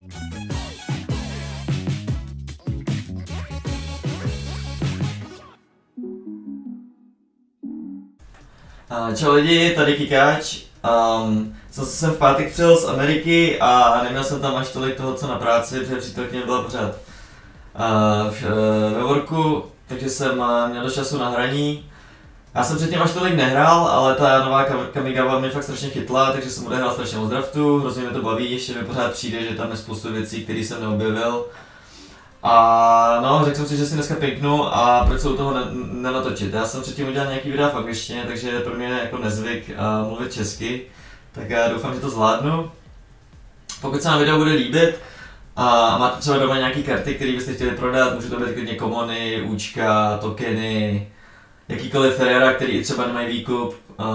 Čau lidi, tady Kikáč. Jsem v pátek přijel z Ameriky a neměl jsem tam až tolik toho, co na práci, protože přítelkyně byla pořád ve worku, takže jsem měl do času na hraní. Já jsem předtím až tolik nehrál, ale ta nová Kamigawa mě fakt strašně chytla, takže jsem odehrál strašně moc draftu, hrozně mě to baví, ještě mi pořád přijde, že tam je spoustu věcí, které jsem neobjevil. A no, řekl jsem si, že si dneska pinknu a proč se u toho nenatočit. Já jsem předtím udělal nějaký videa v angličtině, takže je pro mě jako nezvyk mluvit česky, tak já doufám, že to zvládnu. Pokud se vám video bude líbit a máte třeba doma nějaké karty, které byste chtěli prodat, může to být klidně komony, účka, tokeny, jakýkoliv Ferrera, který třeba nemají výkup,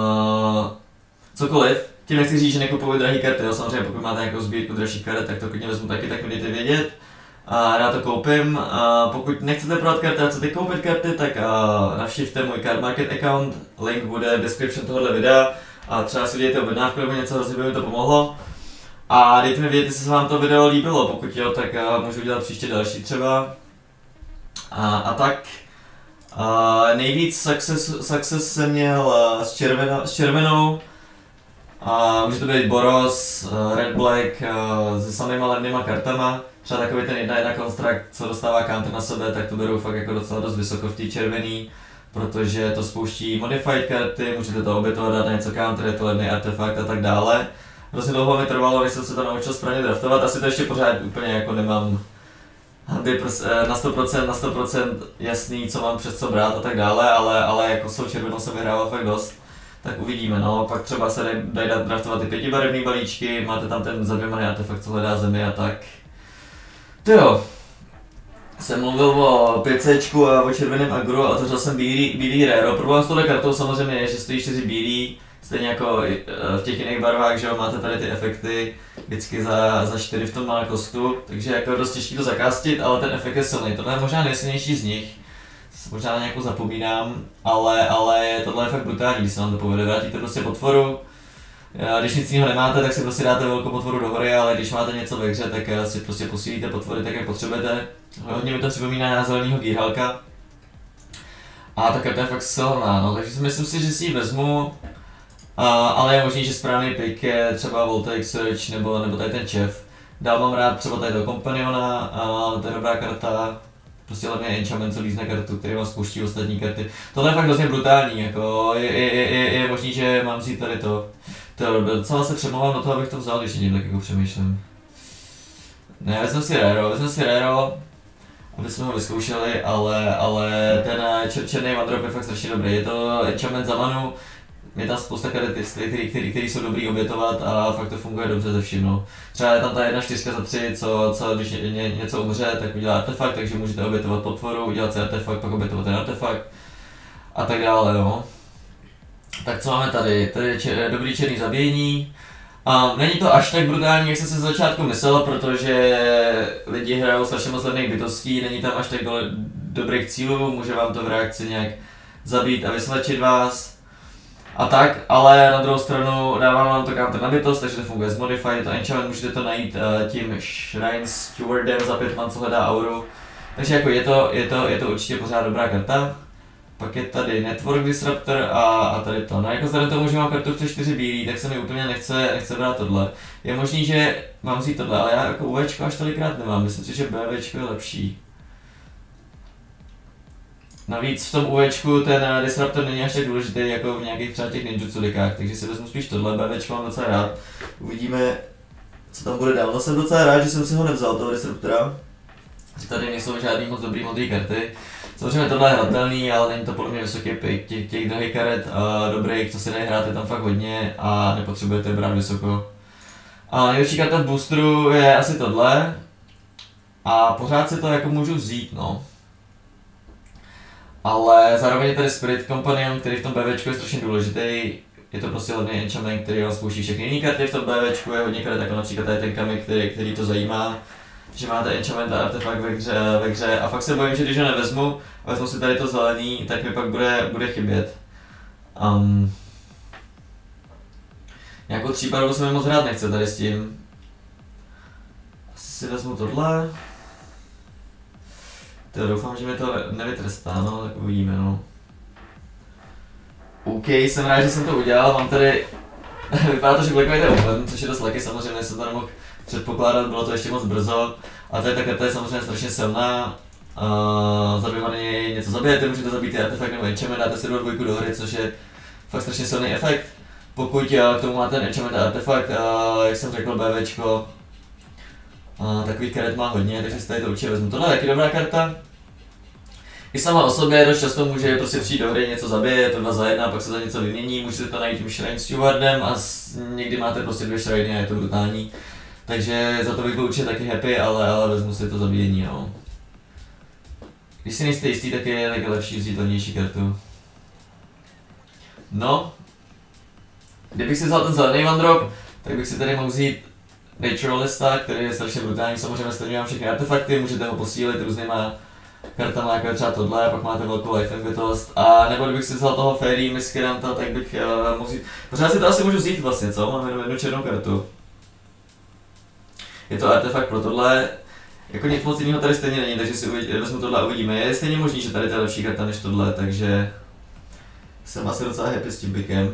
cokoliv. Tím nechci říct, že nekupuji drahé karty, jo. Samozřejmě pokud máte nějakou sbírku drahších karet, tak to klidně vezmu taky, tak mi dejte vědět. Já to koupím. Pokud nechcete prodat karty a chcete koupit karty, tak navštivte můj Card Market account, link bude v description tohoto videa a třeba si udělejte objednávku nebo něco, hrozně by mi to pomohlo. A dejte mi vědět, jestli se vám to video líbilo, pokud jo, tak můžu udělat příště další třeba. A tak. Nejvíc success jsem měl s červenou. Může to být Boros, Red Black, se samýma levnýma kartama. Třeba takový ten 1/1 konstrukt, co dostává counter na sebe, tak to beru fakt jako docela dost vysoko v té červený. Protože to spouští modified karty, můžete to obětovat, dát na něco counter, je to levný artefakt a tak dále. Hrozně dlouho mi trvalo, než jsem se to naučil správně draftovat, asi to ještě pořád úplně jako nemám na 100% jasný, co mám přes co brát a tak dále, ale jako s tou červenou jsem vyhrával fakt dost. Tak uvidíme, no, pak třeba se dají draftovat ty 5barevné balíčky, máte tam ten za 2 many artefakt, co hledá zemi a tak. Jo, jsem mluvil o 5C a o červeném agru a otevřel jsem bílý raro. Problém s touhle kartou samozřejmě je, že stojí 4 bílý, stejně jako v těch jiných barvách, že jo, máte tady ty efekty vždycky za 4 v tom mana kostu, takže jako je dost těžký to zakástit, ale ten efekt je silný. Tohle je možná nejsilnější z nich. Možná na nějakou zapomínám, ale tohle je fakt brutální, když se vám to povede. Vrátíte prostě potvoru, když nic jiného nemáte, tak si prostě dáte velkou potvoru do hory, ale když máte něco ve hře, tak si prostě posílíte potvory tak, jak potřebujete. Hodně mi to připomíná na zeleného Gearhalka. A ta karta je fakt silná, no, takže myslím si, že si ji vezmu. Ale je možný, že správný pick je třeba Voltaic Search nebo tady ten Chef. Dál mám rád třeba tady toho Companiona, to je dobrá karta. Prostě hlavně enchantment, co lízne kartu, který vám spouští ostatní karty. Tohle je fakt hrozně brutální, jako je možný, že mám vzít tady to. Docela se přemlouvám do toho, abych to vzal, když někým tak jako přemýšlím. Ne, vezmu si Raro, aby jsme ho vyzkoušeli, ale ten černý one drop je fakt strašně dobrý. Je to enchantment za manu, je tam spousta karet, který jsou dobrý obětovat a fakt to funguje dobře ze vším, no. Třeba je tam ta 1/4 za 3, co když něco umře, tak udělá artefakt, takže můžete obětovat potvoru, udělat si artefakt, pak obětovat ten artefakt a tak dále, no. Tak co máme tady? Tady je dobrý černý zabíjení. Není to až tak brutální, jak jsem se z začátku myslel, protože lidi hrajou strašně moc levných bytostí, není tam až tak dobrých cílů, může vám to v reakci nějak zabít a vysvlečit vás. A tak, ale na druhou stranu dávám vám to counter na bytost, takže to funguje z Modified, to enchantment můžete to najít tím Shrine Stewardem za 5 man, co hledá auru. Takže jako je to určitě pořád dobrá karta. Pak je tady Network Disruptor a tady to. No jako vzhledem tomu, že mám kartu přes 4 bílý, tak se mi úplně nechce brát tohle. Je možný, že mám vzít tohle, ale já jako UVčko až tolikrát nemám, myslím si, že BVčko je lepší. Navíc v tom UVčku ten Disruptor není až tak důležitý jako v nějakých třeba těch ninjutsu dekách, takže si vezmu spíš tohle, BVčko mám docela rád. Uvidíme, co tam bude dál. No jsem docela rád, že jsem si ho nevzal, toho Disruptora. Tady nejsou žádný moc dobrý modrý karty. Samozřejmě tohle je hratelný, ale není to podle mě vysoký pick. Těch drahých karet dobrých, co si dají hrát, je tam fakt hodně a nepotřebujete brát vysoko. Nejlepší karta v boosteru je asi tohle. A pořád si to jako můžu vzít, no. Ale zároveň je tady Spirit Companion, který v tom BVčku je strašně důležitý. Je to prostě hlavně enchantment, který vám spouští všechny jiné karty v tom BVčku, je hodně karet, jako například tady ten Kami, který to zajímá. Že máte enchantment a artefakt ve hře a fakt se bojím, že když ho nevezmu a vezmu si tady to zelený, tak mi pak bude chybět. Nějakou 3 barvu se mi moc hrát nechce tady s tím. Asi si vezmu tohle. To doufám, že mi to nevytrestá, no, tak uvidíme, no. OK, jsem rád, že jsem to udělal, mám tady... Vypadá to, že Black White je open, což je dost lucky, samozřejmě jsem to nemohl předpokládat, bylo to ještě moc brzo. A tady ta karta je samozřejmě strašně silná. Za 2 many něco zabijete, můžete zabít ty artefakt nebo enchantment, dáte si 2 do hry, což je fakt strašně silný efekt. Pokud k tomu máte ten enchantment a artefakt, jak jsem řekl, BVčko, takových karet má hodně, takže si tady to určitě vezmu. Tohle je taky dobrá karta. I sama o sobě dost často může prostě přijít do hry, něco zabije, to 2 za 1, pak se za něco vymění, můžete to najít tím Shrine Stewardem a někdy máte prostě 2 shriny a je to brutální. Takže za to bych byl určitě taky happy, ale vezmu si to zabíjení, no. Když si nejste jistý, tak je lepší vzít levnější kartu. No. Kdybych si vzal ten zelený one drop, tak bych si tady mohl vzít Naturalista, který je strašně brutální, samozřejmě stejně mám všechny artefakty, můžete ho posílit různýma kartama, jako je třeba tohle, pak máte velkou life bytost. A nebo kdybych si vzal toho Fairy Miscreanta, tak bych mohl vzít... Pořád si to asi můžu vzít vlastně, co? Mám jenom jednu černou kartu. Je to artefakt pro tohle. Jako nic moc jiného tady stejně není, takže si vezmu tohle a uvidíme. Je stejně možný, že tady to je lepší karta než tohle, takže... Jsem asi docela happy s tím pickem.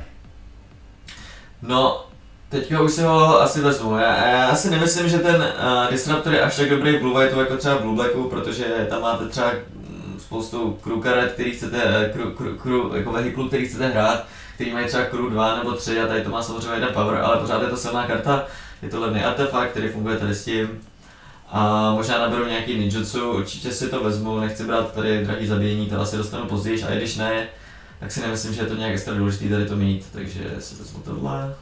No, teďka už si ho asi vezmu. Já si nemyslím, že ten Disruptor je až tak dobrý v Blue Whiteu jako třeba v Blue Blacku, protože tam máte třeba spoustu crew karet, který chcete, jako vehiklů, který chcete hrát, který mají třeba crew 2 nebo 3 a tady to má samozřejmě 1 power, ale pořád je to silná karta. Je to levný artefakt, který funguje tady s tím. A možná naberu nějaký ninjutsu, určitě si to vezmu, nechci brát tady drahý zabíjení, to asi dostanu později, a i když ne, tak si nemyslím, že je to nějak extra důležitý tady to mít, takže si vezmu tohle.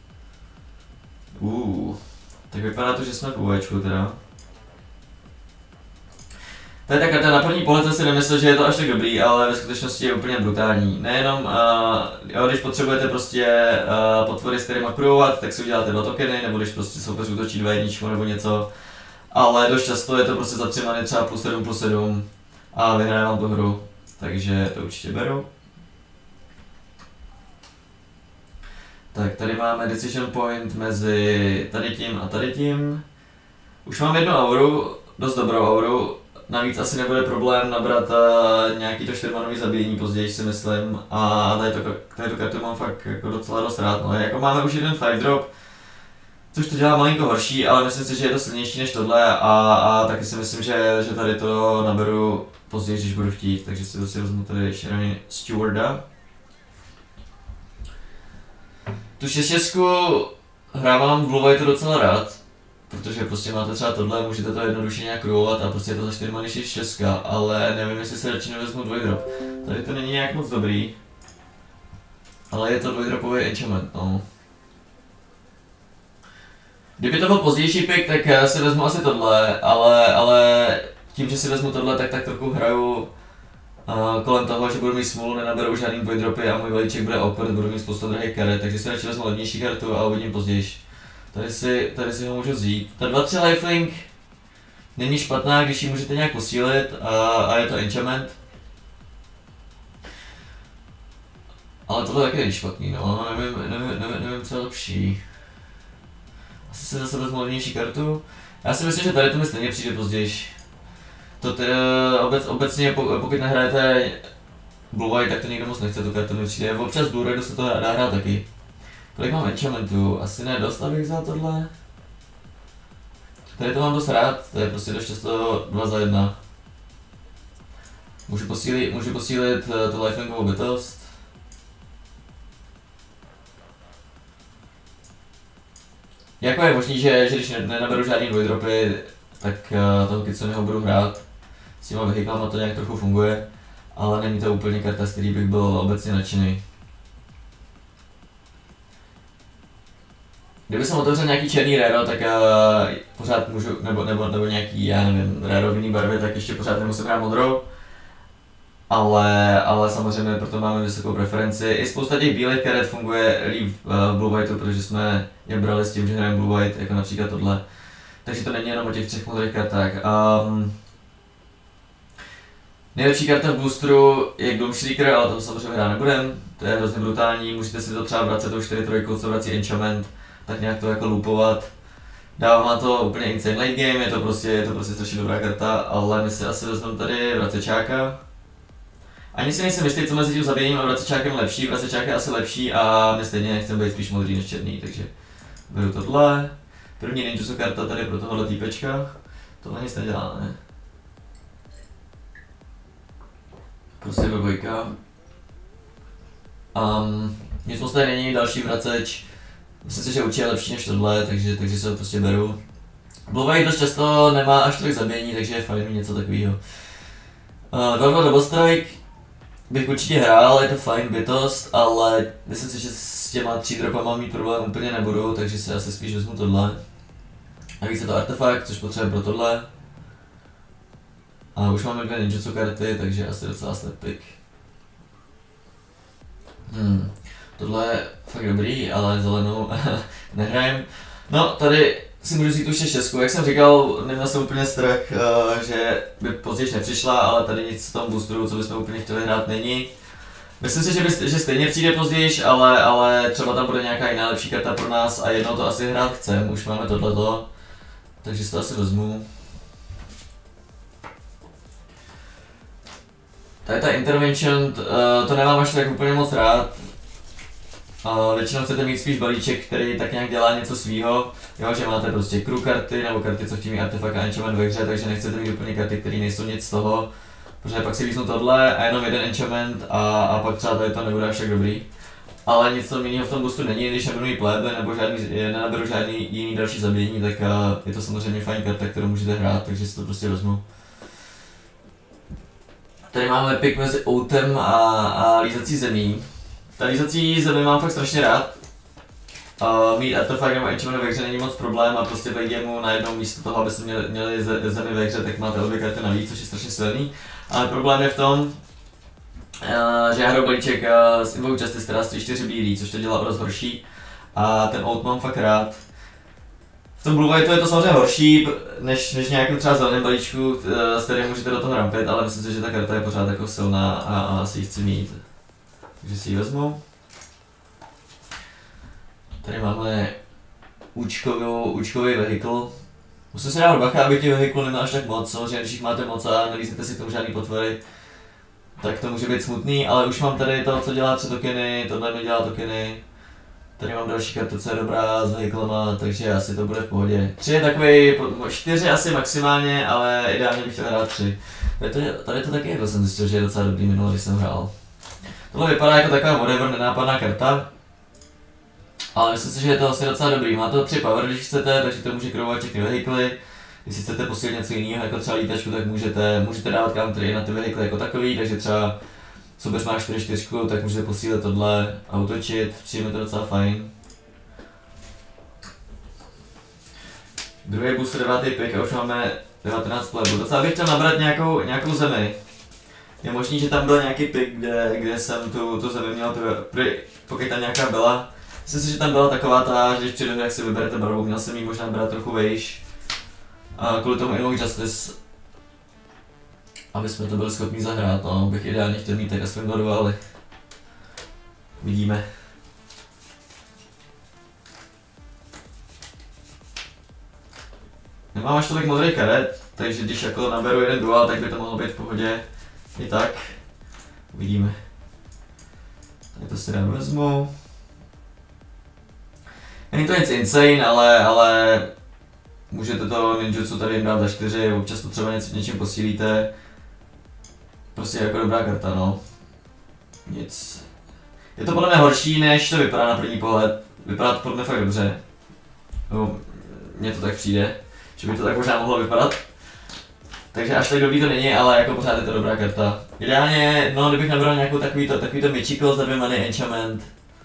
Tak vypadá to, že jsme v UVčku teda. To je ta karta, na první pohled jsem si nemyslel, že je to až tak dobrý, ale ve skutečnosti je úplně brutální. Nejenom, když potřebujete prostě potvory, s kterými krujovat, tak si uděláte 2 tokeny, nebo když prostě soupeř útočí 2 jedničku nebo něco. Ale dost často je to prostě za 3 many třeba +7/+7 a vyhraje vám tu hru, takže to určitě beru. Tak tady máme decision point mezi tady tím a tady tím. Už mám 1 auru, dost dobrou auru, navíc asi nebude problém nabrat nějaký to 4manový zabíjení později, si myslím. A tady tu kartu mám fakt jako docela dost rád. No, jako máme už 1 5 drop, což to dělá malinko horší, ale myslím si, že je to silnější než tohle a taky si myslím, že tady to naberu později, když budu chtít, takže si vezmu tady Shrine Stewarda. Tu 6/6 hrávám v Blue Whiteu docela rád, protože prostě máte třeba tohle, můžete to jednoduše nějak krujovat a prostě je to za 4 many 6/6, ale nevím, jestli se radši nevezmu 2 drop. Tady to není nějak moc dobrý, ale je to 2dropový enchantment, no. Kdyby to byl pozdější pick, tak si vezmu asi tohle, ale tím, že si vezmu tohle, tak trochu hraju kolem toho, že budu mít smůlu, nenaberu žádný 2 dropy a můj velíček bude awkward, budu mít spoustu drahých karet, takže si radši vezmu levnější kartu a uvidím později. Tady si ho můžu vzít. Ta 2-3 lifelink není špatná, když ji můžete nějak posílit a je to enchantment. Ale tohle taky není špatný, no, nevím co je lepší. Asi si zase vezmu levnější kartu. Já si myslím, že tady to mi stejně přijde později. Obecně pokud nehrajete Blue White, tak to nikdo moc nechce, tu kartu mi přijde. Občas Blue Raidu se to dá hrát taky. Kolik mám enchantmentů? Asi ne dost, abych vzal tohle. Tady to mám dost rád, to je prostě dost často 2 za 1. Můžu posílit tu lifelinkovou bytost. Jako je možný, že když nenaberu žádný 2 dropy, tak toho Kitsuneho budu hrát. S těma vehiklama to nějak trochu funguje, ale není to úplně karta, z který bych byl obecně nadšený. Kdyby jsem otevřel nějaký černý raro, tak pořád můžu, nebo nějaký, já nevím, raro v jiný barvě, tak ještě pořád nemusím hrát modrou. Ale samozřejmě proto máme vysokou preferenci. I spousta těch bílých karet funguje líp v Blue Whiteu, protože jsme je brali s tím, že hrajeme Blue White, jako například tohle. Takže to není jenom o těch 3 modrých kartách. Nejlepší karta v boosteru je Gloomshrieker, ale toho samozřejmě hrát nebudem. To je hrozně brutální, můžete si to třeba vracet tou 4/3, co vrací enchantment, tak nějak to jako loopovat. Dává to úplně insane late game, je to prostě strašně dobrá karta, ale my si asi vezmeme tady vracečáka. Ani si nejsem jistý, co mezi tím zabíjením a vracečákem lepší, vracečák je asi lepší a my stejně chceme být spíš modrý než černý, takže beru tohle. První ninjutsu karta tady pro tohohle týpečka, tohle nic nedělá, ne? Prostě do dvojka. Nic moc tady není, další vraceč. Myslím si, že určitě je lepší než tohle, takže se ho prostě beru. Blue dost často nemá až tolik zabíjení, takže je fajn mít něco takového. 2-2 double strike bych určitě hrál, je to fajn bytost, ale myslím si, že s těma 3 dropama mít problém úplně nebudu, takže si asi spíš vezmu tohle. A víc je to artefakt, což potřebujeme pro tohle. A už máme 2 ninjutsu karty, takže asi docela slap pick. Tohle je fakt dobrý, ale zelenou nehrajem. No, tady si můžu říct už 6, jak jsem říkal, neměl jsem úplně strach, že by později nepřišla, ale tady nic v tom boosteru, co bychom úplně chtěli hrát, není. Myslím si, že stejně přijde později, ale třeba tam bude nějaká jiná lepší karta pro nás a jednou to asi hrát chcem, už máme tohleto, takže si to asi vezmu. Tady ta Intervention, to nemám až tak úplně moc rád. Většinou chcete mít spíš balíček, který tak nějak dělá něco svýho, jo, že máte prostě crew karty nebo karty, co chtějí artefakt a enchantment ve hře, takže nechcete mít úplně karty, které nejsou nic z toho, protože pak si význu tohle a jenom jeden enchantment a pak třeba tady to nebude až tak dobrý. Ale nic jiného v tom boostu není, když nebudu mít plebe nebo nenaberu žádný jiný další zabíjení, tak je to samozřejmě fajn karta, kterou můžete hrát, takže si to prostě vezmu. Tady máme pick mezi outem a lízací zemí. Ta lízací zemi mám fakt strašně rád. Mít artefakt nebo enchantment ve hře není moc problém a prostě ve gameu najednou místo toho, abyste měli zemi ve hře, tak máte obě karty navíc, což je strašně silný. Ale problém je v tom, že já hraju balíček z Invoke Justice, která stojí 4 bílý, což to dělá o dost horší. A ten out mám fakt rád. V tom Blue White je to samozřejmě horší, než nějakým třeba zeleném balíčku, s kterým můžete do toho rampit, ale myslím si, že ta karta je pořád jako silná a asi ji chci mít. Takže si ji vezmu. Tady máme účkový vehikl. Musím si dát bacha, aby těch vehiklů neměl až tak moc, samozřejmě když jich máte moc a nelíznete si k tomu žádný potvory, tak to může být smutný, ale už mám tady to, co dělá 3 tokeny, tohle mi dělá tokeny. Tady mám další kartu, co je dobrá s vehiklama, takže asi to bude v pohodě. 3 je takový, 4 asi maximálně, ale ideálně bych chtěl hrát 3. Tady to taky jako jsem zjistil, že je docela dobrý minulý, když jsem hrál. Tohle vypadá jako taková whatever, nenápadná karta. Ale myslím si, že je to asi docela dobrý. Má to 3 power, když chcete, takže to může krovat všechny vehikly. Když chcete posílit něco jiného, jako třeba lítačku, tak můžete dávat countery na ty vehikly jako takový, takže třeba soupeř má 4-4, tak můžete posílit tohle a útočit, přijme to docela fajn. Druhý booster 9. pick a už máme 19 plebů. Docela bych chtěl nabrat nějakou zemi. Je možný, že tam byl nějaký pick, kde jsem tu zemi měl, pokud tam nějaká byla. Myslím si, že tam byla taková ta, že když přijde, jak si vyberete barvu, měl jsem ji možná brát trochu vejš. A kvůli tomu Invoke Justice, aby jsme to byli schopni zahrát, no, bych ideálně chtěl mít tak aspoň 2, ale vidíme. Nemám až tolik modrých karet, takže když jako naberu jeden dual, tak by to mohlo být v pohodě. I tak. Uvidíme. Tak to si rád vezmu. Není to nic insane, ale můžete to ninjutsu tady jim dát za 4, občas to třeba něčím posílíte. Prostě jako dobrá karta, no. Nic. Je to podle mě horší, než to vypadá na první pohled. Vypadá to podle mě fakt dobře. No, mně to tak přijde, že by to tak možná mohlo vypadat. Takže až tak dobrý to není, ale jako pořád je to dobrá karta. Ideálně, no, kdybych nabral nějakou takovýto myčiko za 2 many enchantment.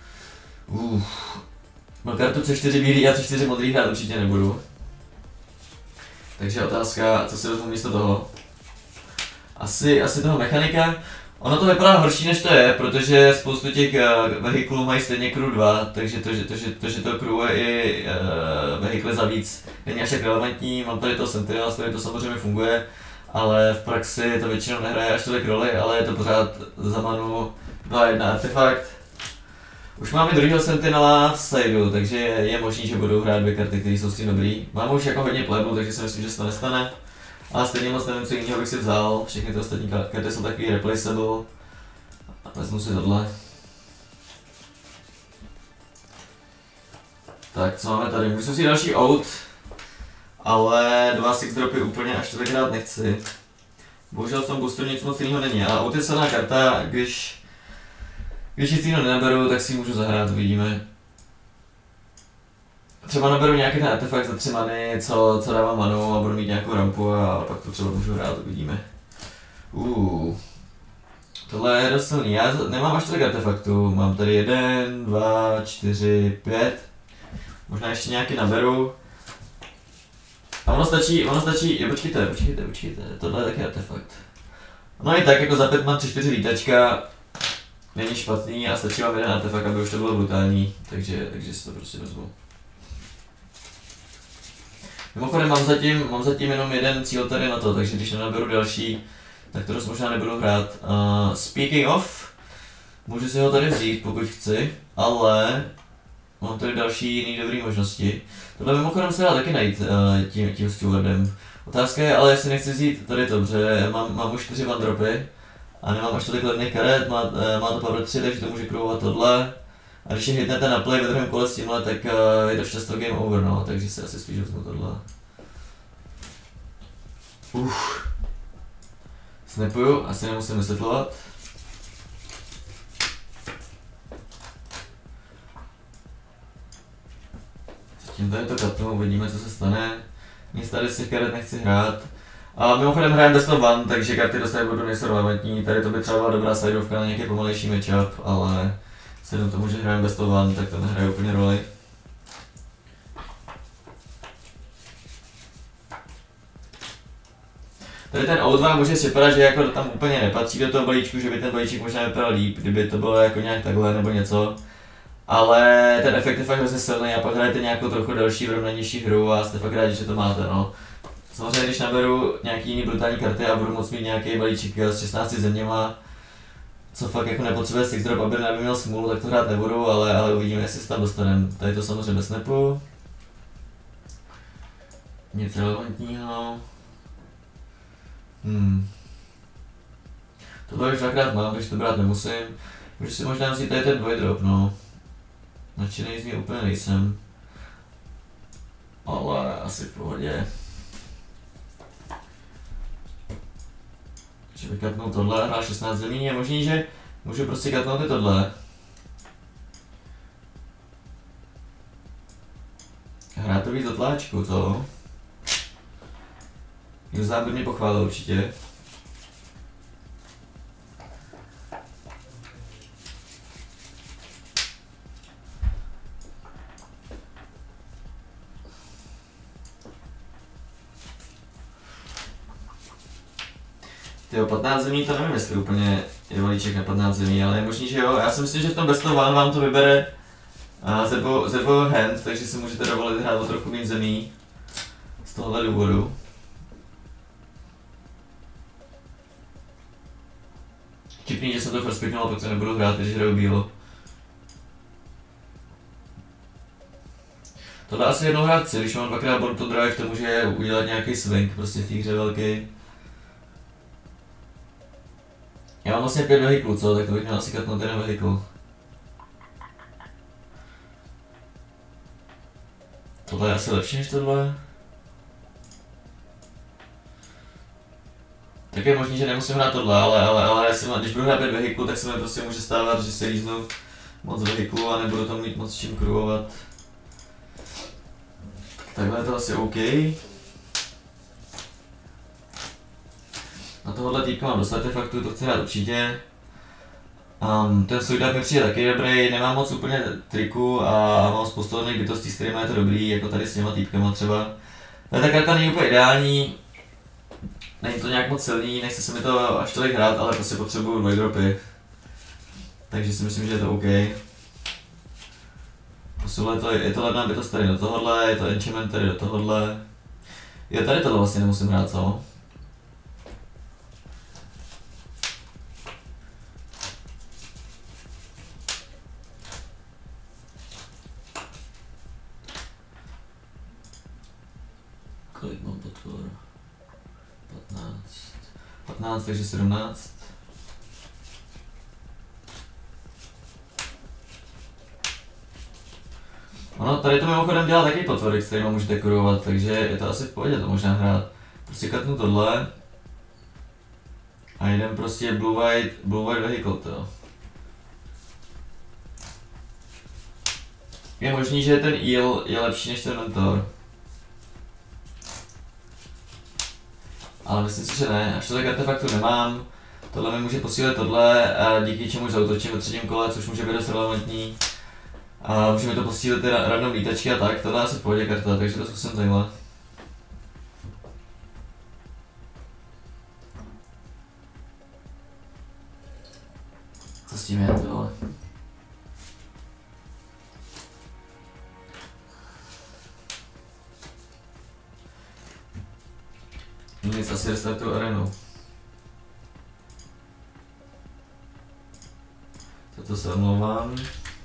Mám kartu C4 bílý a C4 modrý hrát určitě nebudu. Takže otázka, co si vezmu místo toho. Asi toho mechanika. Ono to vypadá horší než to je, protože spoustu těch vehiklů mají stejně crew 2, takže že to crew je i vehikly za víc není až tak relevantní. Mám tady to Sentinel, který to samozřejmě funguje, ale v praxi to většinou nehraje až tolik roli, ale je to pořád za manu 2-1 artefakt. Už máme druhýho Sentinela v sideu, takže je možný, že budou hrát 2 karty, které jsou s tím dobrý. Mám už jako hodně plebů, takže si myslím, že se to nestane. Ale stejně moc nevím, co jiného bych si vzal. Všechny ty ostatní karty jsou takový replaceable. Vezmu si tohle. Tak, co máme tady? Můžu si další out. Ale 2 six dropy úplně až tolik hrát nechci. Bohužel v tom boosteru nic moc jiného není, ale out je silná karta, když nic jiného nenaberu, tak si ji můžu zahrát, uvidíme. Třeba naberu nějaký ten artefakt za 3 many, co dává manu a budu mít nějakou rampu a pak to třeba můžu hrát, uvidíme. Tohle je dost silný, já nemám až tolik artefaktů, mám tady 1, 2, 4, 5. Možná ještě nějaký naberu. A ono stačí, počkejte, tohle je taky artefakt. No i tak, jako za 5 mám 3-4 vítačka, není špatný a stačí vám jeden artefakt, aby už to bylo brutální, takže si to prostě vezmu. Mimochodem mám zatím jenom jeden cíl tady na to, takže když nenaberu další, tak to dost možná nebudu hrát. Speaking of, můžu si ho tady vzít, pokud chci, ale mám tady další jiný dobrý možnosti. Tohle mimochodem se dá taky najít tím stewardem. Otázka je ale, jestli nechci vzít tady to, protože mám už 4 one dropy a nemám až tolik levných karet, má to power 3, takže to může krovat tohle. A když je hitnete na play ve druhém kole s tímhle, tak je to často game over, no, takže si asi spíš vezmu tohle. Snapuju, asi nemusím vysvětlovat. Zatím tady to katnu, uvidíme, co se stane. Nic tady z těch karet nechci hrát. A mimochodem hrajeme best of one, takže karty do sideboardu nejsou relevantní. Tady to by třeba byla dobrá sideovka na nějaký pomalejší matchup, ale vzhledem tomu, že hrajeme best of one, tak to nehraje úplně roli. Tady ten O2 může si vypadat, že jako tam úplně nepatří do toho balíčku, že by ten balíček možná vypadal líp, kdyby to bylo jako nějak takhle nebo něco. Ale ten efekt je fakt hrozně silný a pak hrajete nějakou trochu delší, vyrovnanější hru a jste fakt rádi, že to máte, no. Samozřejmě, když naberu nějaký jiný brutální karty a budu moct mít nějaký balíček s 16 zeměma, co fakt jako nepotřebuje six drop, aby měl smůlu, tak to hrát nebudu, ale uvidíme, jestli se tam dostaneme. Tady to samozřejmě bez snapu. Nic relevantního. Tohle už dvakrát mám, takže to brát nemusím. Můžu si možná vzít tady ten dvojdrop, no. Nadšenej z něj úplně nejsem. Ale asi v pohodě. Takže vykatnout tohle a hrát 16 zemí, je možný, že můžu prostě katnout i tohle. Hrát to víc do tláčku, co? Juzdám by mě pochválil určitě. Tyjo, 15 zemí, to nevím, jestli úplně je balíček na 15 zemí, ale je možný, že jo. Já si myslím, že v tom best of one vám to vybere ze dvou hand, takže si můžete dovolit hrát o trochu méně zemí z tohohle důvodu. Vtipný, že jsem to first picknul, protože nebudu hrát, když hraju bílo. Tohle asi jednou hrát chci, když mám dvakrát born to drive, to může udělat nějaký swing prostě v té hře velký. Já mám vlastně 5 vehiklů, co? Tak to bych měl asi katnout jeden vehikl. Tohle je asi lepší než tohle. Tak je možný, že nemusím hrát tohle, ale když budu hrát 5 vehiklů, tak se mi prostě může stávat, že se líznu moc vehiklů a nebudu tam mít moc čím kruvovat. Takhle je to asi OK. Na tohohle týpka mám dost artefaktů, to chci hrát určitě. Ten Suidat mi přijde taky dobrý, nemám moc úplně triků a mám spoustu hodných bytostí, s kterými je to dobrý, jako tady s těma týpkama třeba. Ta karta není úplně ideální, není to nějak moc silný, nechce se mi to až tolik hrát, ale prostě potřebuju dvojdropy. Takže si myslím, že je to OK. Je to levná bytost tady do tohohle, je to enchantment tady do tohohle. Jo, tady tohle vlastně nemusím hrát, co? Kolik mám potvor? 15. 15, takže 17. Ono tady to mimochodem dělá taky potvory, s kterými můžete kurovat, takže je to asi v pohodě to možná hrát. Prostě katnu tohle. A jdem prostě Blue White Vehicle, to. Je možný, že ten Eel je lepší než ten Mentor. Ale myslím si, že ne, až to tak artefaktu nemám. Tohle mi může posílit tohle, díky čemu zautočím ve třetím kole, což může být dost relevantní. A může mi to posílit ty random lítačky a tak, tohle je asi v pohodě karta, takže to zkusím tadyhle. Co s tím je, tohle? Nic, asi restartuju arenu. Za to se omlouvám.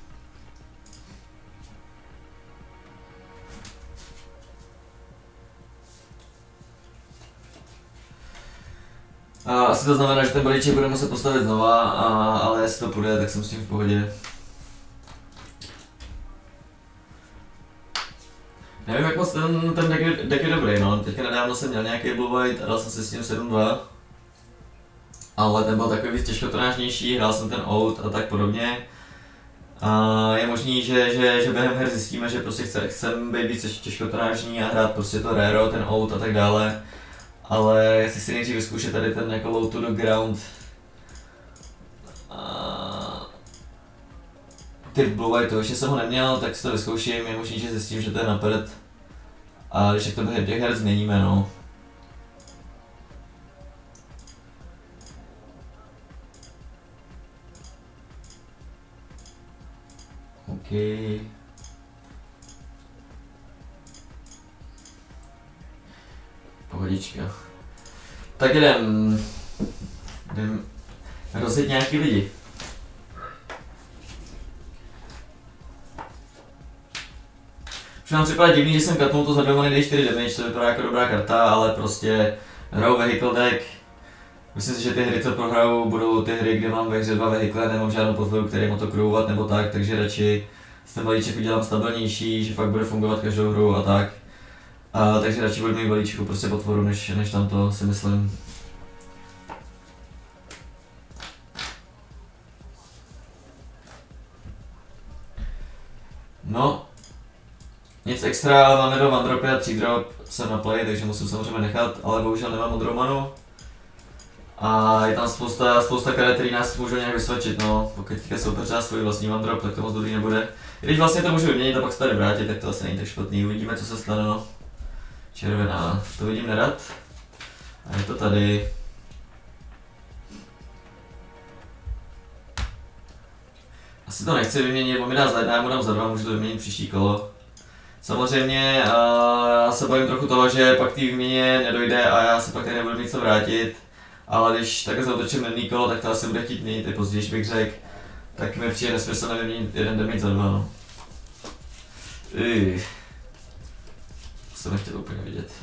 Asi to znamená, že ten balíček bude muset postavit znova, ale jestli to půjde, tak jsem s tím v pohodě. Nevím, jak moc ten deck je dobrý, no. Teďka nedávno jsem měl nějaký Blue White a dal jsem si s tím 7-2. Ale ten byl takový víc těžkotonážnější, hrál jsem ten Out a tak podobně. A je možný, že během her zjistíme, že prostě chcem být víc těžkotonážní a hrát prostě to Raro, ten Out a tak dále. Ale jestli si nejdřív vyzkoušet tady ten jako low to the ground typ Blue White, ještě jsem ho neměl, tak si to vyzkouším, je možný, že zjistím, že to je napřed. A když jak to během těch her změníme, no. OK. Pohodička. Tak jdem rozjet nějaký lidi. Už nám připadá divný, že jsem katnul to za 2 many D4 damage, to vypadá jako dobrá karta, ale prostě hraju vehicle deck. Myslím si, že ty hry, co prohraju, budou ty hry, kde mám ve hře 2 vehikle, nemám žádnou potvoru, který mám to crewovat nebo tak, takže radši ten balíček udělám stabilnější, že fakt bude fungovat každou hru a tak. Takže radši budu mít balíčku prostě potvoru, než tamto, si myslím. No, nic extra, máme do one dropy a 3 drop, jsem na play, takže musím samozřejmě nechat, ale bohužel nemám modrou manu. A je tam spousta karet, který nás můžou nějak vysvětšit, no. Pokud teďka soupeř dá svůj vlastní one drop, tak to moc dobrý nebude. Když vlastně to můžu vyměnit a pak se tady vrátit, tak to asi není tak špatný, uvidíme, co se stane, no. Červená, to vidím nerad. A je to tady. Asi to nechci vyměnit, on mi dá za 1, já mu dám za 2, můžu to vyměnit příští kolo. Samozřejmě já se bojím trochu toho, že pak té výměně nedojde a já se pak tady nebudu mít co vrátit. Ale když takhle zautočím jedný kolo, tak to asi bude chtít mít, i později bych řekl. Tak mi přijde nesmysl nevyměnit jeden damage za 2, no. To jsem nechtěl úplně vidět.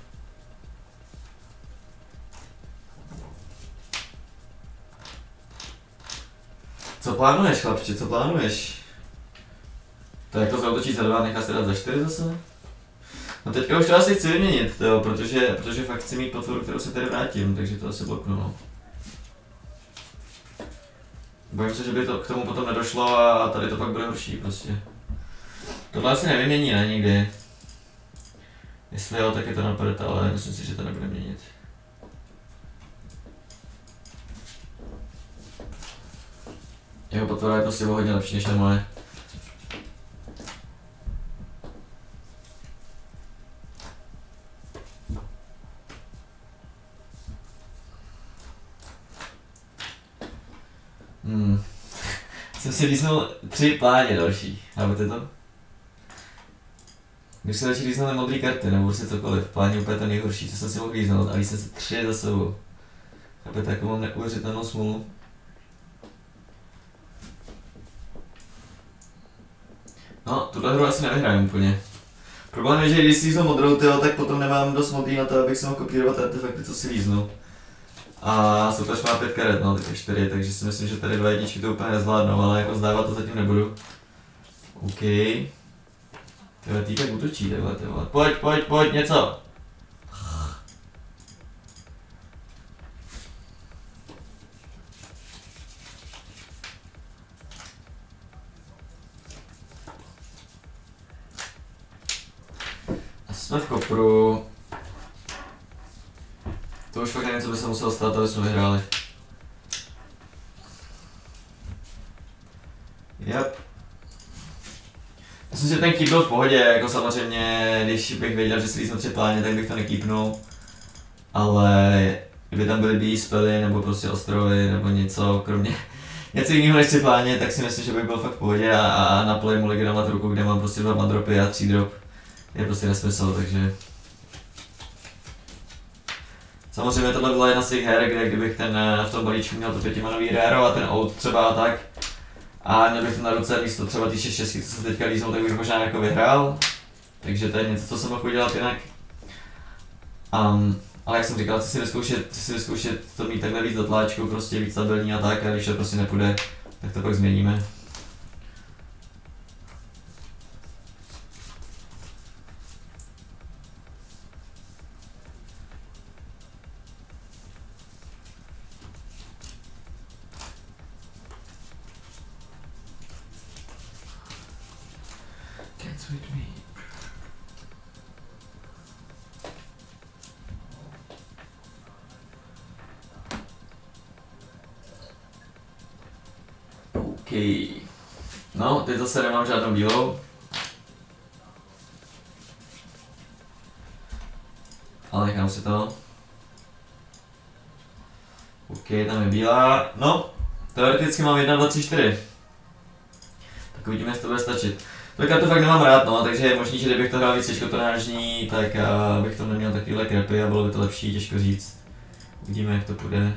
Co plánuješ, chlapče, co plánuješ? To jako zautočí za 2, nechá se dát za 4 zase? No teďka už to asi chci vyměnit, jo, protože fakt chci mít potvoru, kterou se tady vrátím, takže to asi bloknu, no. Bojím se, že by to k tomu potom nedošlo a tady to pak bude horší prostě. Tohle asi nevymění, ne, nikdy. Jestli jo, tak je to napad, ale myslím si, že to nebude měnit. Jeho potvora je prostě hodně lepší než ta moje. Jsem si líznul 3 pláně další, chápete to? Když se radši líznul modré karty nebo prostě cokoliv, pláně úplně to nejhorší, co jsem si mohl líznout, a líznul si 3 za sebou. Chápete, jako mám neuvěřitelnou smůlu. No, tuhle hru asi nevyhraju úplně. Problém je, že když si líznu modrou, tyjo, tak potom nemám dost modrý na to, abych si mohl kopírovat artefakty, co si líznu. A soupeř má 5 karet, no, tak 4, takže si myslím, že tady 2 jedničky to úplně nezvládnou, ale jako zdávat to zatím nebudu. OK. Tyhle týpek útočí takhle, ty vole. Pojď, něco! Jsme v kopru. To už fakt nevím, co by se muselo stát, aby jsme vyhráli. Yep. Myslím, že ten keep byl v pohodě, jako samozřejmě, když bych věděl, že si líznu 3 pláně, tak bych to nekýpnul. Ale kdyby tam byly bílý spely, nebo prostě ostrovy, nebo něco jiného než 3 pláně, tak si myslím, že bych byl fakt v pohodě a na play mu legionovat ruku, kde mám prostě 2 mandropy a 3 drop. Je prostě nesmysl, takže... Samozřejmě tohle byla jedna z těch her, kde kdybych v tom balíčku měl to 5manový raro a ten out třeba a tak. A měl bych to na ruce místo třeba ty 6, co se teďka líznou, tak bych možná jako vyhrál. Takže to je něco, co jsem mohl udělat jinak. Ale jak jsem říkal, chci si vyzkoušet to mít takhle víc do tláčku, prostě víc stabilní a tak, a když to prostě nepůjde, tak to pak změníme. OK. No, teď zase nemám žádnou bílou. Ale nechám si to. OK, tam je bílá. No, teoreticky mám 1, 2, 3, 4. Tak uvidíme, jestli to bude stačit. Tak to fakt nemám rád, no, takže je možný, že kdybych to hrál víc těžkotonážní, tak bych to neměl takovýhle krepy a bylo by to lepší, těžko říct. Uvidíme, jak to půjde.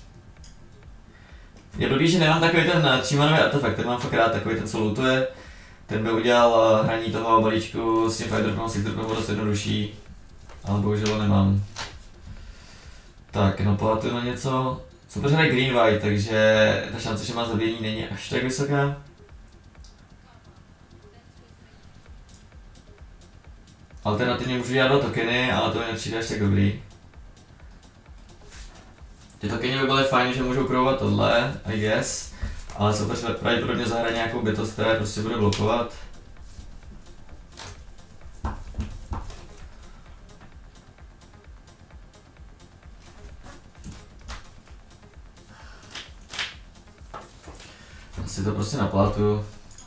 Je blbý, že nemám takový ten 3manový artefakt, ten mám fakt rád, takový ten, co lootuje. Ten by udělal hraní toho balíčku s tím 5-dropem, 6-dropem dost jednodušší. Ale bohužel ho nemám. Tak, no pamatuju na něco. Super hraje green white, takže ta šance, že má zabíjení, není až tak vysoká. Alternativně můžu dělat 2 tokeny, ale to mi nepřijde až tak dobrý. Ty tokeny by byly fajn, že můžou provovat tohle, I guess. Ale super pravděpodobně zahraje nějakou bytost, která prostě bude blokovat. Asi to prostě naplátuju.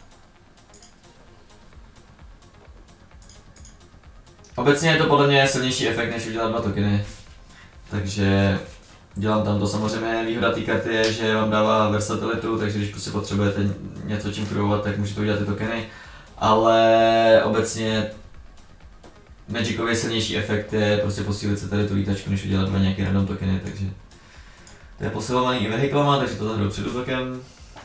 Obecně je to podle mě silnější efekt, než udělat 2 tokeny. Takže dělám tam to. Samozřejmě výhoda té karty je, že vám dává versatilitu, takže když prostě potřebujete něco čím kurovat, tak můžete udělat ty tokeny. Ale obecně Magicově silnější efekt je prostě posílit se tady tu lítačku, než udělat 2 nějaké random tokeny, takže to je posilovaný i vehiklama, takže to zahraju před útokem.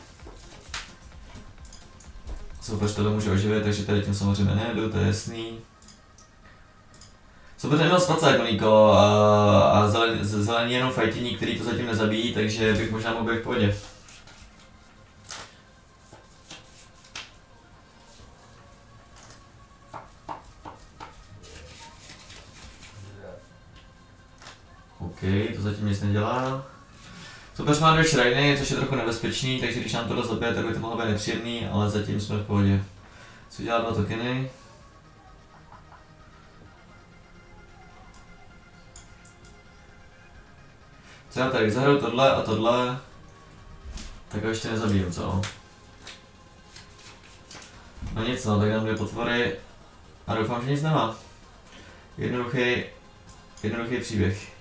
Soupeř to může oživit, takže tady tím samozřejmě nejedu, to je jasný. Soupeř neměl spacák Niko a zelený jenom fajtění, který to zatím nezabíjí, takže bych možná mohl být v pohodě. OK, to zatím nic nedělá. Soupeř má 2 shriny, což je trochu nebezpečný, takže když nám to zabije, tak by to mohlo být nepříjemný, ale zatím jsme v pohodě. Co dělá 2 tokeny? Co já tady zahraju tohle a tohle, tak ho ještě nezabijím, co? No nic, no, tak dám 2 potvory a doufám, že nic nemá. Jednoduchý příběh.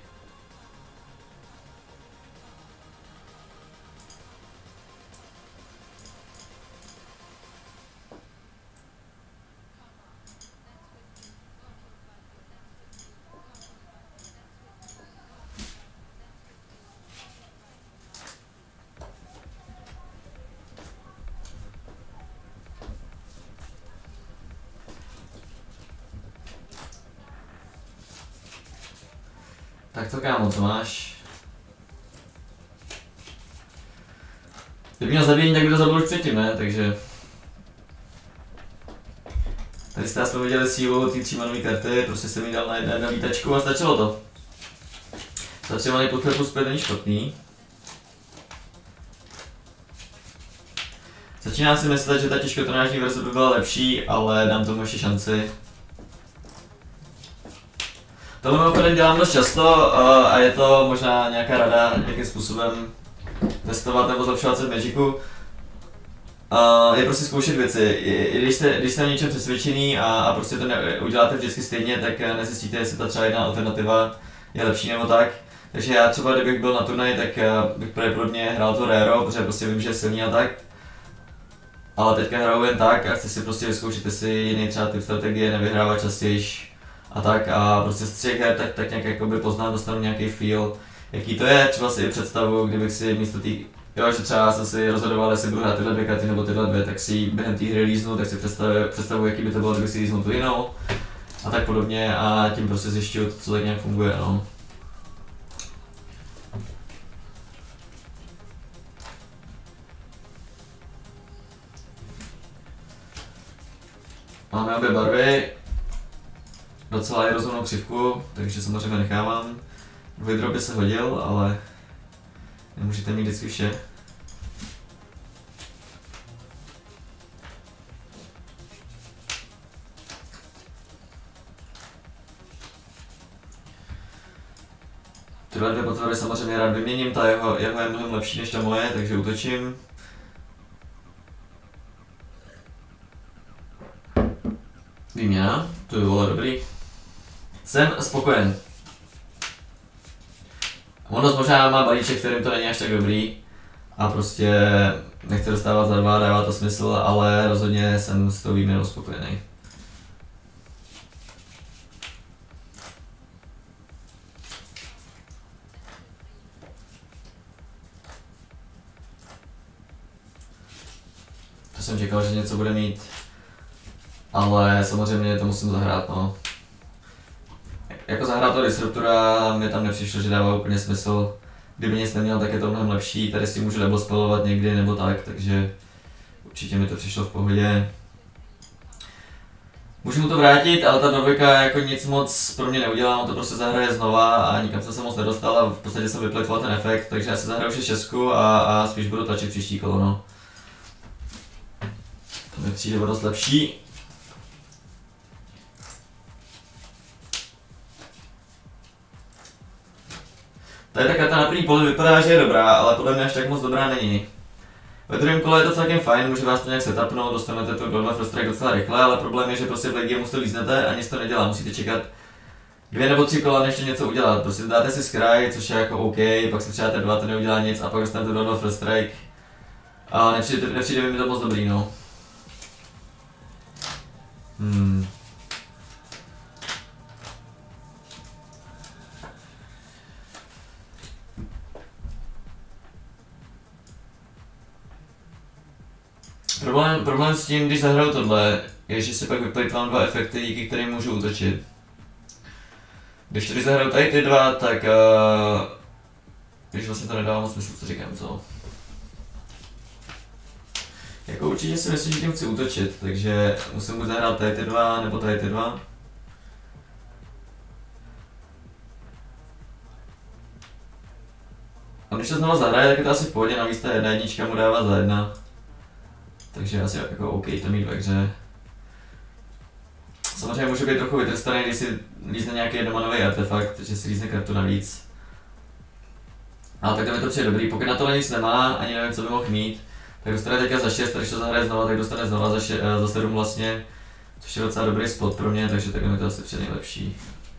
Tak co kámo, co máš? Kdyby měl zabíjení, tak by to zabil už předtím, ne? Takže... Tady jste aspoň viděli sílu ty 3 manové karty, prostě jsem jí dal na jednu výtačku a stačilo to. Za 3 many plus 5 není špatný. Začínám si myslet, že ta těžkotonážní verze by byla lepší, ale dám tomu ještě šanci. To mimochodem dělám dost často a je to možná nějaká rada, jakým způsobem testovat nebo zlepšovat se v Magicu. Je prostě zkoušet věci. Když jste na něčem přesvědčený a prostě to uděláte vždycky stejně, tak nezjistíte, jestli ta třeba jedna alternativa je lepší nebo tak. Takže já třeba, kdybych byl na turnaji, tak bych pravděpodobně hrál to Rero, protože prostě vím, že je silný a tak. Ale teďka hraju jen tak a chci si prostě vyzkoušet, jestli jiný třeba typ strategie nevyhrává častěji a tak a prostě z těch her tak nějak jakoby poznám, dostanu nějaký feel, jaký to je, třeba si představu, kdybych si místo tý, jo, že třeba jsem si rozhodoval, jestli budu hrát tyhle 2 karty nebo tyhle 2, tak si během té hry líznu, tak si představu, jaký by to bylo, kdybych si líznul tu jinou a tak podobně a tím prostě zjišťuju, co tak nějak funguje, no. Máme obě barvy, docela je rozumnou křivku, takže samozřejmě nechávám. Vidro by se hodil, ale nemůžete mít vždycky vše. Tyhle 2 potvory samozřejmě rád vyměním, ta jeho je mnohem lepší než ta moje, takže útočím. Výměna, to by bylo dobrý. Jsem spokojen. Ono možná má balíček, kterým to není až tak dobrý a prostě nechci dostávat za 2, dává to smysl, ale rozhodně jsem s tou výměnou spokojený. To jsem čekal, že něco bude mít, ale samozřejmě to musím zahrát, no. Jako zahrát toho Disruptora mi tam nepřišlo, že dává úplně smysl. Kdyby nic neměl, tak je to mnohem lepší, tady si můžu double spellovat někdy nebo tak, takže určitě mi to přišlo v pohodě. Můžu mu to vrátit, ale ta dvojka jako nic moc pro mě neudělá, on to prostě zahraje znova a nikam jsem se moc nedostal a v podstatě jsem vypletoval ten efekt, takže já si zahraju už 6 a spíš budu tlačit příští kolo, no. To mi přijde dost lepší. Tady ta karta na první poli vypadá, že je dobrá, ale podle mě až tak moc dobrá není. Ve druhém kole je to celkem fajn, může vás to nějak setupnout, dostanete to do 2 Frost Strike docela rychle, ale problém je, že prostě v late gameu to líznete a nic to nedělá, musíte čekat 2 nebo 3 kola, než to něco udělat. Prostě dáte si Scry, což je jako OK, pak si přidáte 2, to neudělá nic a pak dostanete do 2 Frost Strike. A nepřijde mi to moc dobrý, no. Problém s tím, když zahraju tohle, je, že si pak vyplejtvám 2 efekty, díky kterým můžu útočit. Když tady zahraju tady ty 2, tak když vlastně to nedává moc smysl, co říkám, co? Jako určitě si myslím, že tím chci útočit, takže musím buď zahrát tady ty 2, nebo tady ty 2. A když to znova zahraje, tak je to asi v pohodě, navíc ta 1 mu dává za 1. Takže asi jako OK to mít ve hře. Samozřejmě může být trochu vytrstaný, když si lízne nějaký jednomanový artefakt, že si lízne kartu navíc. Ale takhle mi to přijde dobrý, pokud na tohle nic nemá, ani nevím, co by mohl mít, tak dostane teďka za 6, a když to zahraje znova, tak dostane znova za 7 vlastně, což je docela dobrý spot pro mě, takže takhle mi to asi přijde nejlepší.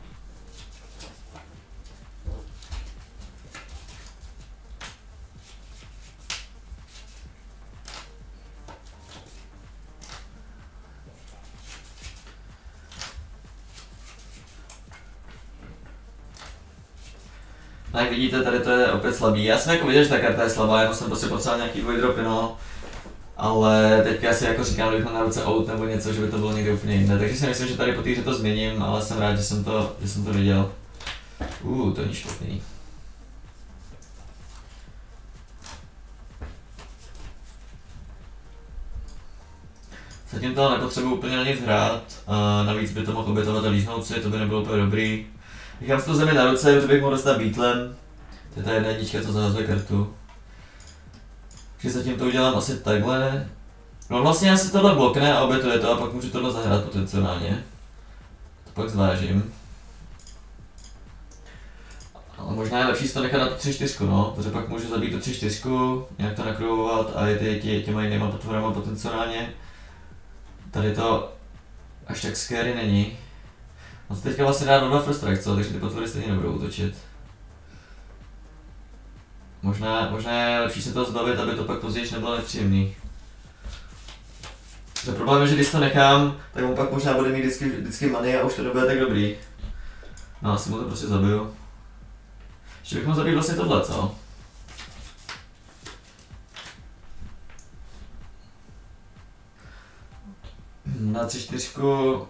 No jak vidíte, tady to je opět slabý. Já jsem jako viděl, že ta karta je slabá, jenom jsem prostě potřeboval nějaký dvojdropy, no. Ale teďka si jako říkám, kdybych na ruce out nebo něco, že by to bylo někde úplně jinde. Takže si myslím, že tady po té hře to změním, ale jsem rád, že jsem to viděl. To není špatný. Zatím to nepotřebuji úplně na nic hrát, a navíc by to mohl obětovat a líznout si, to by nebylo úplně dobrý. Nechám si to zemi na ruce, protože bych mohl dostat beatlem. To je ta jedna jednička, co zahazuje kartu. Takže zatím to udělám asi takhle. No vlastně asi tohle blokne a obětuje to a pak můžu tohle zahrát potenciálně. To pak zvážím. Ale možná je lepší si to nechat na tu 3-4, no, protože pak můžu zabít tu 3-4, nějak to nakruvovat a těma jinýma potvorama potenciálně. Tady to až tak scary není. On se teďka vlastně dá do 2 first strike, co? Takže ty potvory stejně nebudou útočit. Možná je lepší se to zbavit, aby to pak později nebylo nepříjemný. To problém je, že když to nechám, tak on pak možná bude mít vždycky money a už to nebude tak dobrý. No asi mu to prostě zabiju. Ještě bych mohl zabít vlastně tohle, co? Na 3-4.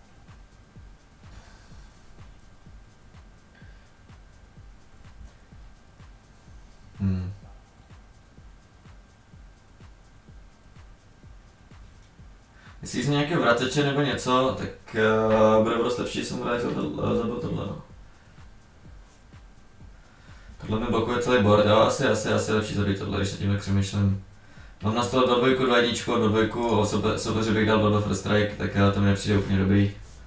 Jestli jsem nějakého vraceče nebo něco, tak bude dost lepší, že jsem mu zabil tohle, no. Tohle mi blokuje celý board, jo, asi lepší zabít tohle, když se tím tak přemýšlím. Mám na stole 2-2, 2-1, 2-2, soupeři bych dal 2-2 first strike, tak to mi nepřijde úplně dobrý.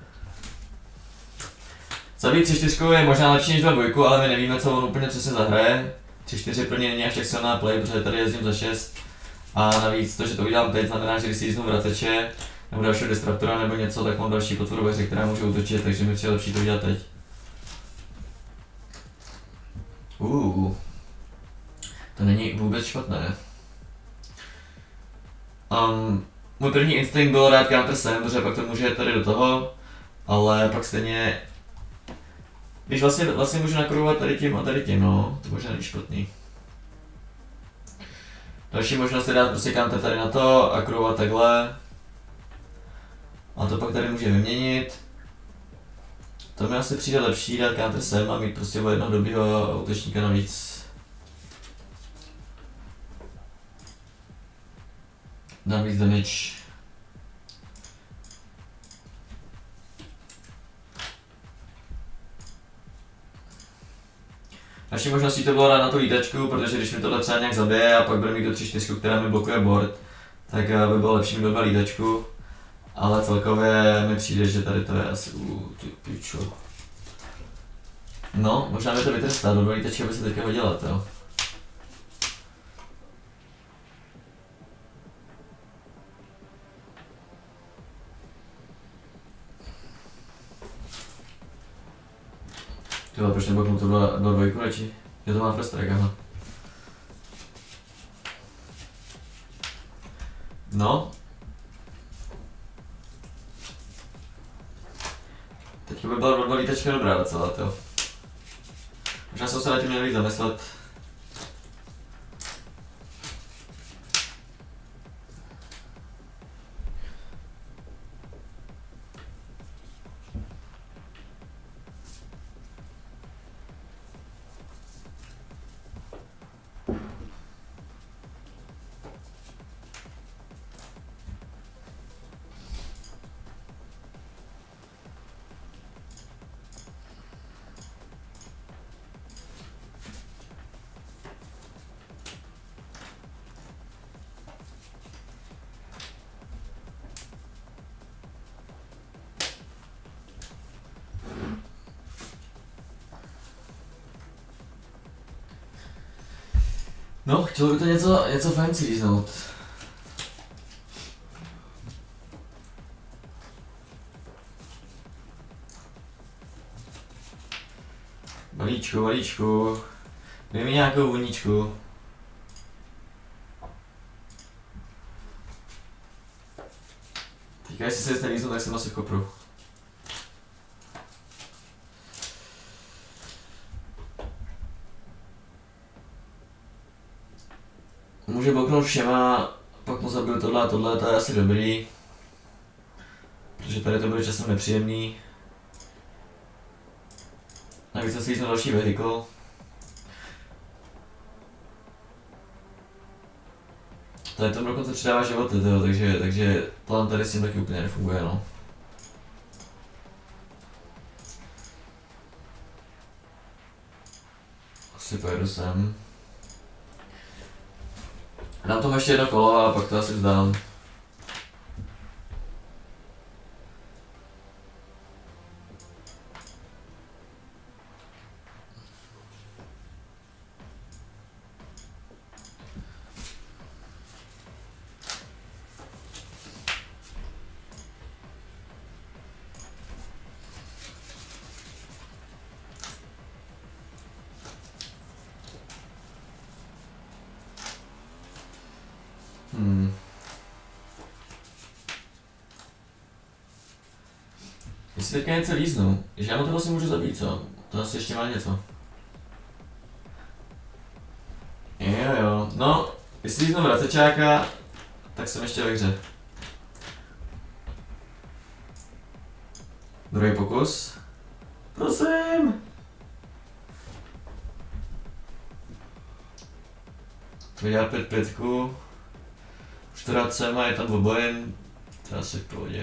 Zabít 3-4 je možná lepší než 2-2, ale my nevíme, co on úplně přesně zahraje. 3-4 pro ně není až tak silná play, protože tady jezdím za 6. A navíc to, že to udělám teď, znamená, že když si jíznu vraceče nebo dalšího disruptora nebo něco, tak mám další potvoru, která může útočit, takže mi přijde lepší to udělat teď. To není vůbec špatné. Můj první instinkt byl dát counter sem, protože pak to může jít tady do toho, ale pak stejně... Když vlastně můžu nakurovat tady tím a tady tím, no, to možná není špatný. Další možnost je dát prostě counter tady na to a kurovat takhle. A to pak tady může vyměnit. To mi asi přijde lepší dát counter sem a mít prostě o jednoho dobrýho útočníka navíc. Dám víc damage. Naší možností to bylo dát na tu lítačku, protože když mi tohle třeba nějak zabije a pak bude mít do 3-4, která mi blokuje board, tak by bylo lepší mít do 2 lítačku. Ale celkově mi přijde, že tady to je asi ty pičo. No, možná mi to vytrstá, do 2 lítačky by se teďka hodila, jo. Tyhle, proč neboknu to do 2 radši? Je to má first strike, aha. No. Teďka by byla 2 lítačka dobrá docela, to. Možná jsem se na tím měl víc zamyslet. No, chtělo by to něco fancy líznout. Balíčku. Dej mi nějakou vůničku. Teďka jestli se nic nelíznu, tak jsem asi v kopru. Může bloknout všema, pak mu zabiju tohle a tohle, to je asi dobrý. Protože tady to bude časem nepříjemný. Navíc jsem si jízdil další vehikl. Tady tomu dokonce přidává životy, takže plán tady s tím taky úplně nefunguje, no. Asi pojedu sem. Dám tomu ještě jedno kolo a pak to asi vzdám. Jestli teďka něco líznu, že já mu to vlastně můžu zabít, co? To asi ještě má něco. Jo, no, jestli líznu vracečáka, tak jsem ještě ve hře. Druhý pokus. Prosím! To dělá 5-5. Už to rád sem a je tam obojen. To je asi v pohodě.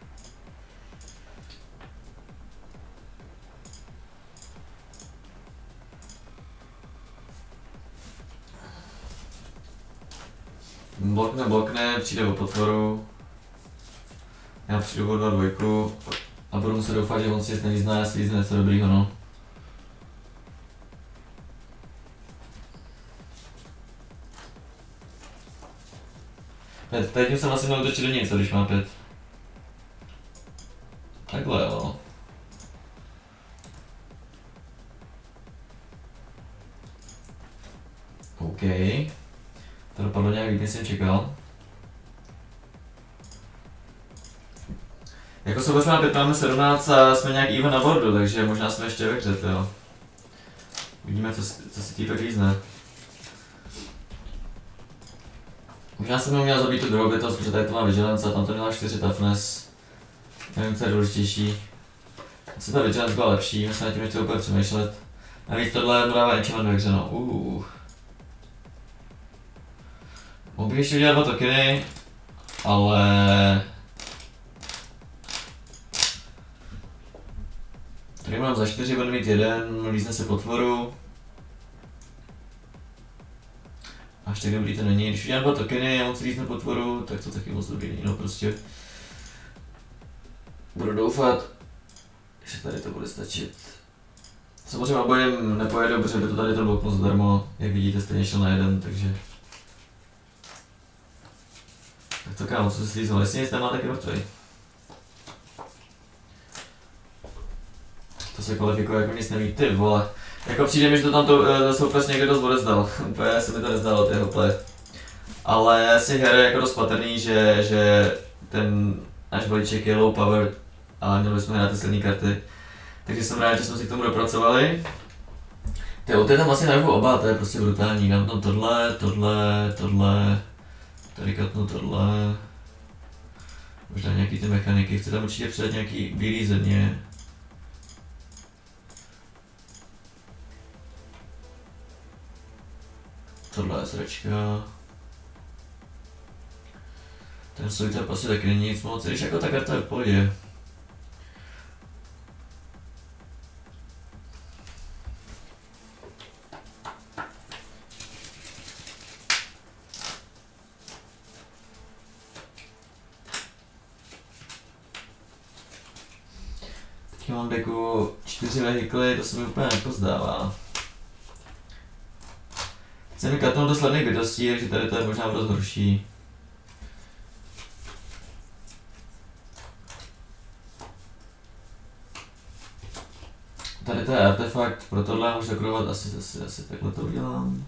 Blokne, přijde o potvoru. Já přijdu o 2-2 a budu muset doufat, že on si nic nelízne, já si lízne něco dobrýho, no. Teď tím jsem asi měl útočit do nic, když má 5. Takhle jo. OK. To dopadlo nějak líp, než jsem čekal. Jako souboř má 5, máme 17 a jsme nějak even na bordu, takže možná jsme ještě ve hře, jo. Uvidíme, co si týpek lízne. Možná jsem měl zabít tu druhou bytost, protože tady to má vigilance a tam to měla 4 toughness. Nevím, co je důležitější. Asi ta vigilance byla lepší, musím na tím ještě úplně přemýšlet. Navíc tohle mu dává enchantment ve hře, no. Mohl bych ještě udělat 2 tokeny, ale... Tady mám za 4, budu mít 1, lízne se potvoru. Až tak dobrý to není, když udělám 2 tokeny a on si lízne potvoru, tak to taky moc dobrý není, no prostě. Budu doufat, že tady to bude stačit. Samozřejmě obojem nepojedu, protože by to tady to bloknu zadarmo, jak vidíte stejně šel na 1, takže... Tak to kámo, co se slízlo, jestli nic nemá, tak je mrtvej. To se kvalifikuje jako nic neví, ty vole. Jako přijde mi, že to tam to soupeř někde dost odezdal, úplně se mi to nezdalo, tyhle play. Ale si hra je jako dost patrný, že ten náš balíček je low power a měli bychom hrát ty silné karty. Takže jsem rád, že jsme si k tomu dopracovali. Ty ulty tam vlastně navrhu oba, to je prostě brutální, dám tam tohle. Tady katnu tohle. Možná nějaký ty mechaniky, chci tam určitě přidat nějaký bílý země. Tohle je sračka. Ten solitaire prostě taky není nic moc, když jako ta karta je v pohodě. Teď mám deku 4 vehikly, to se mi úplně nepozdává. Chce mi katnout do sledných bytostí, takže tady to je možná dost horší. Tady to je artefakt, pro tohle můžu dekorovat, asi takhle to udělám.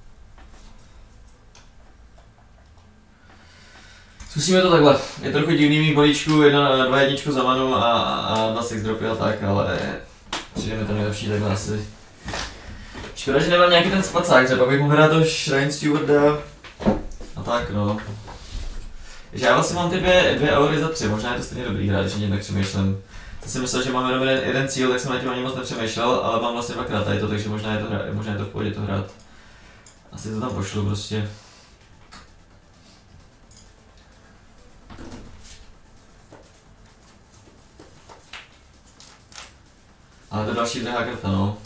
Zkusíme to takhle, je trochu divný mít balíčku, 2 jedničku za manu a 2 six dropy a tak, ale přijde mi to nejlepší takhle asi. Škoda, že nemám nějaký ten spacák, že pak bych mohl hrát to Shrine Stewarda a tak no. Takže já vlastně mám ty dvě aury za 3, možná je to stejně dobrý hrát, když někde tak přemýšlím. jsem myslel, že mám jenom jeden cíl, tak jsem na tím ani moc nepřemýšlel, ale mám vlastně dvakrát tady to, takže možná je to v pohodě to hrát. Asi to tam pošlu prostě. Ale to je další drahá karta, no.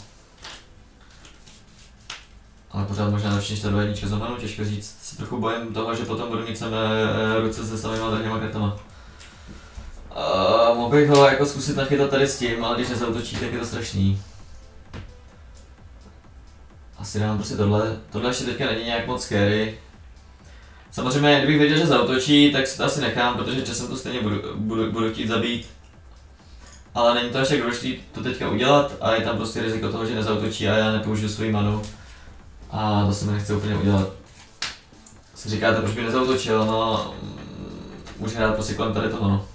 Ale pořád možná lepší než ta 2-1 za mnou, těžko říct. Se trochu bojím toho, že potom budu mít samé ruce se samýma drahýma kartama. Mohl bych ho jako zkusit nachytat tady s tím, ale když nezautočí, tak je to strašný. Asi dám prostě tohle. Tohle ještě teďka není nějak moc scary. Samozřejmě, kdybych věděl, že zautočí, tak si to asi nechám, protože časem to stejně budu chtít zabít. Ale není to až tak důležité to teďka udělat a je tam prostě riziko toho, že nezautočí a já nepoužiju svoji manu. A to se mi nechce úplně udělat. Si říkáte, proč by nezautočil, no... Může hrát prostě kolem tady toho, no.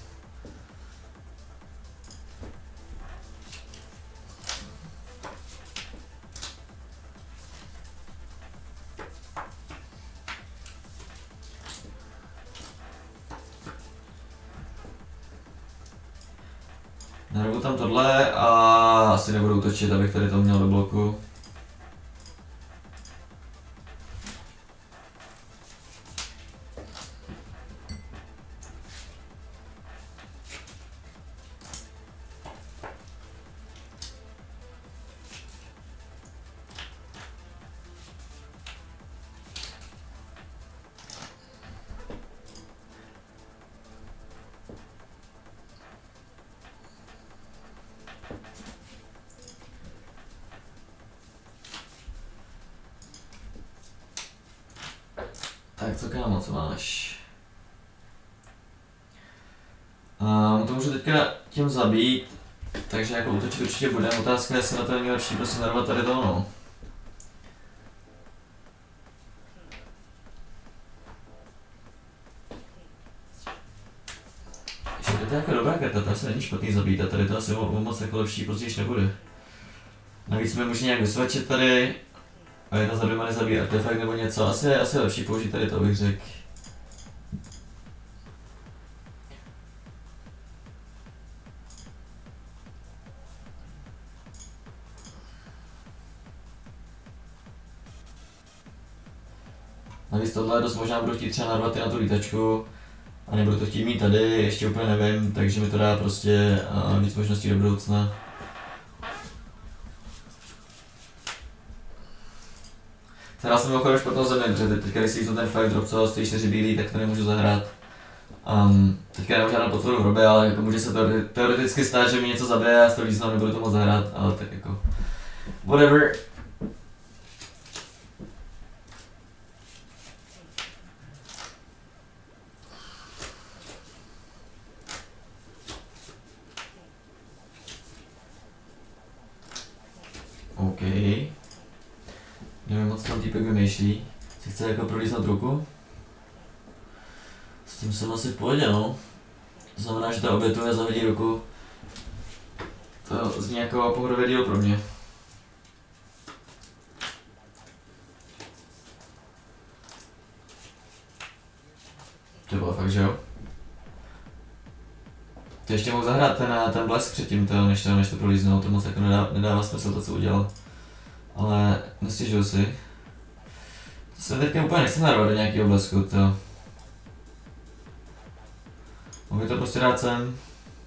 Narobu tam tohle a asi nebudu útočit, abych tady to měl do bloku. Tak co kámo, co máš? To můžu teďka tím zabít, takže jako útočit určitě bude. Otázka je, jestli na to není lepší prostě narvat tady to, no. Ještě to je jako dobrá karta, to asi není špatný zabít a tady to asi moc jako lepší později nebude. Navíc mi může nějak vysvačit tady. A jedna za 2 many zabije artefakt nebo něco, asi je lepší použít tady to, bych řekl. Navíc tohle dost možná budu chtít třeba narvat i na tu lítačku a nebudu to chtít mít tady, ještě úplně nevím, takže mi to dá prostě víc možností do budoucna. Zahrál jsem mimochodem špatnou zemi, protože teďka když si jízdu ten 5 drop, co stojí 4 bílý, tak to nemůžu zahrát. Teďka nemám žádnou podporu v hrobe, ale jako může se teoreticky stát, že mi něco zabije a s tou líznou nebudu to moc zahrát, ale tak jako... Whatever. OK. Nevím moc tam týpek vymýšlí. Si chce jako prolíznout ruku? S tím jsem asi v pohodě, no. To znamená, že to obětuje, zahodí ruku. To zní jako pohodový díl pro mě. To bylo fakt, že jo? Ty ještě mohl zahrát ten blesk předtím, než to prolíznou, to moc jako nedává smysl to, co udělal. Ale nestěžuju si. To se teďka úplně nechci narvat do nějakého blesku, to. Mohu to prostě dát sem.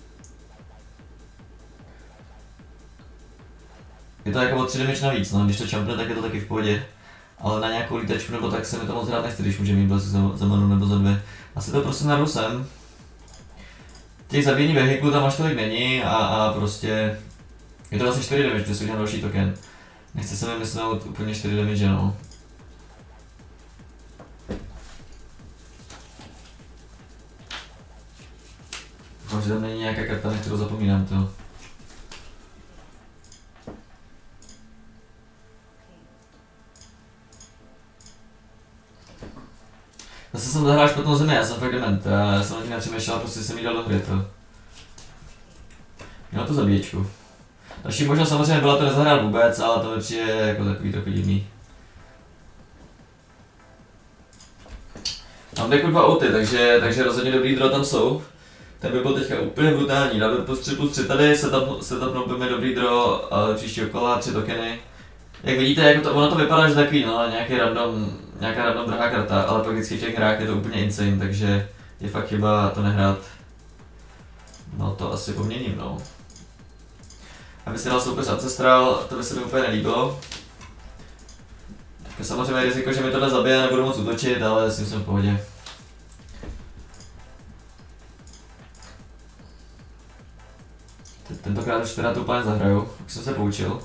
Je to jako o 3 damage navíc, no, když to čampne, tak je to taky v pohodě. Ale na nějakou lítečku nebo tak se mi to moc hrát nechce, když může mít blesk za manu nebo za 2. Asi to prostě narvu sem. Těch zabíjení vehiklů tam až tolik není a prostě... Je to vlastně 4 damage, protože si udělám další token. Nechce se mi myslet úplně 4 damage, no. Doufám, že tam není nějaká karta, na kterou zapomínám to. Zase jsem zahrál špatnou zemi, já jsem fakt dement, já jsem na tím nepřemýšlel a prostě jsem jí dal do hry to. Měl tu zabíječku. Další možnost samozřejmě byla to nezahrát vůbec, ale to mi přijde jako takový trochu divný. Mám deku 2 outy, takže rozhodně dobrý draw tam jsou. Ten by byl teďka úplně brutální, dal by plus 3 tady, setupnout by mi dobrý draw příštího kola, 3 tokeny. Jak vidíte, jako to, ono to vypadá, že takový, no, nějaká random drahá karta, ale pak vždycky v těch hrách je to úplně insane, takže je fakt chyba to nehrát. No to asi poměním, no. Aby si dal soupeř Ancestral, to by se mi úplně nelíbilo. Tak samozřejmě riziko, že mi tohle zabije a nebudu moc útočit, ale s tím jsem v pohodě. Tentokrát už teda to úplně zahraju, jak jsem se poučil.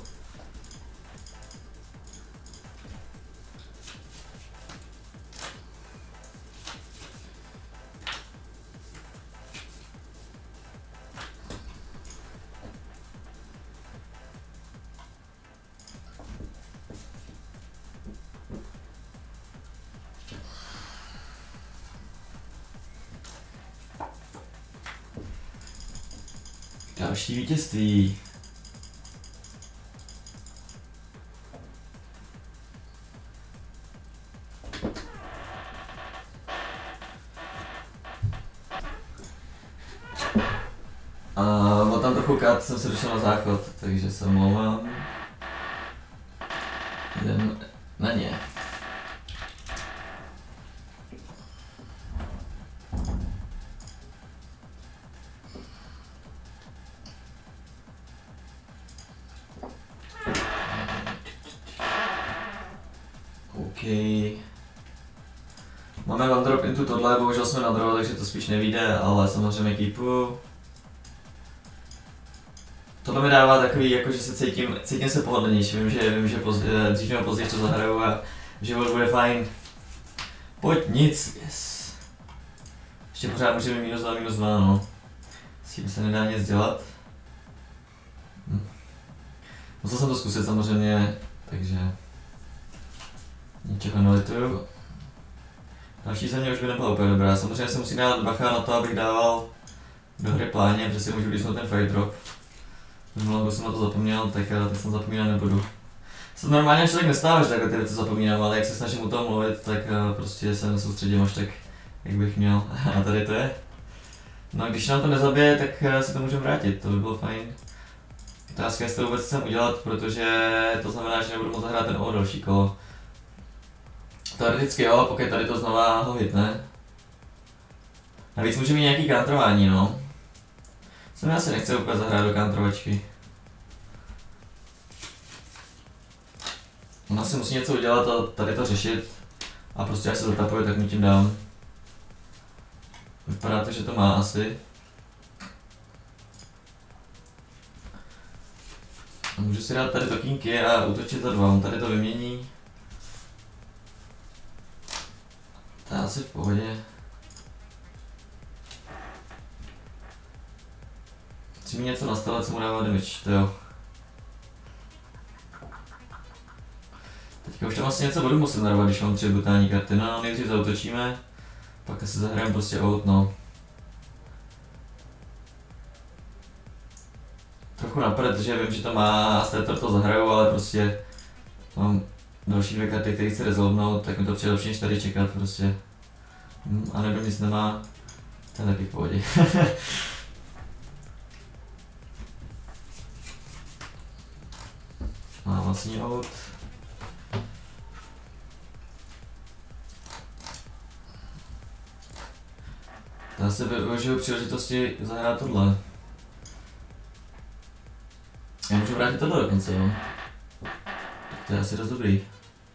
Další vítězství. Byl tam trochu kat, jsem se došel na záchod, takže se omlouvám. Jdem na ně. Máme one drop into tohle, bohužel jsme na draw, takže to spíš nevyjde, ale samozřejmě keepu. Tohle mi dává takový, jako že se cítím se pohodlnější, vím, že dřív nebo později to zahraju a život bude fajn. Pojď, nic, yes. Ještě pořád můžeme -2, no. S tím se nedá nic dělat. Musel jsem to zkusit samozřejmě, takže ničeho nelituju. Další země už by nebyla úplně dobrá, samozřejmě se musím dát bacha na to, abych dával do hry pláně, protože si můžu blíznout ten fire drop. Minulou jsem na to zapomněl, tak teď jsem zapomínat nebudu. Se normálně člověk nestává, že takhle ty věci zapomínám, ale jak se snažím o tom mluvit, tak prostě se nesoustředím až tak, jak bych měl. A tady to je. No a když nám to nezabije, tak si to můžeme vrátit, to by bylo fajn. Otázka je, jestli to vůbec chcem udělat, protože to znamená, že nebudu moct zahrát ten další kolo. Teoreticky jo, pokud tady to znova ho hitne. Navíc může mít nějaký kantrování, no. Jsem asi nechce úplně zahrát do kantrovačky. On asi musí něco udělat a tady to řešit. A prostě až se zatapuje, tak mu tím dám. Vypadá to, že to má asi. A můžu si dát tady tokínky a útočit za 2, on tady to vymění. To je asi v pohodě. Chci mi něco nastavit, co mu dává damage, to jo. Teďka už tam asi něco budu muset narvat, když mám 3 brutální karty. No, nejdřív zautočíme, pak asi zahrajeme prostě out, no. Trochu napřed, že vím, že to má a Stator to zahraju, ale prostě mám další 2 karty, které chci rezolvnout, tak mi to přijde lepší než tady čekat prostě. A nebo nic nemá, to je taky v pohodě. Mám vlastní out. Já se využiju příležitosti zahrát tohle. Já můžu vrátit tohle dokonce, jo. Tak to je asi dost dobrý.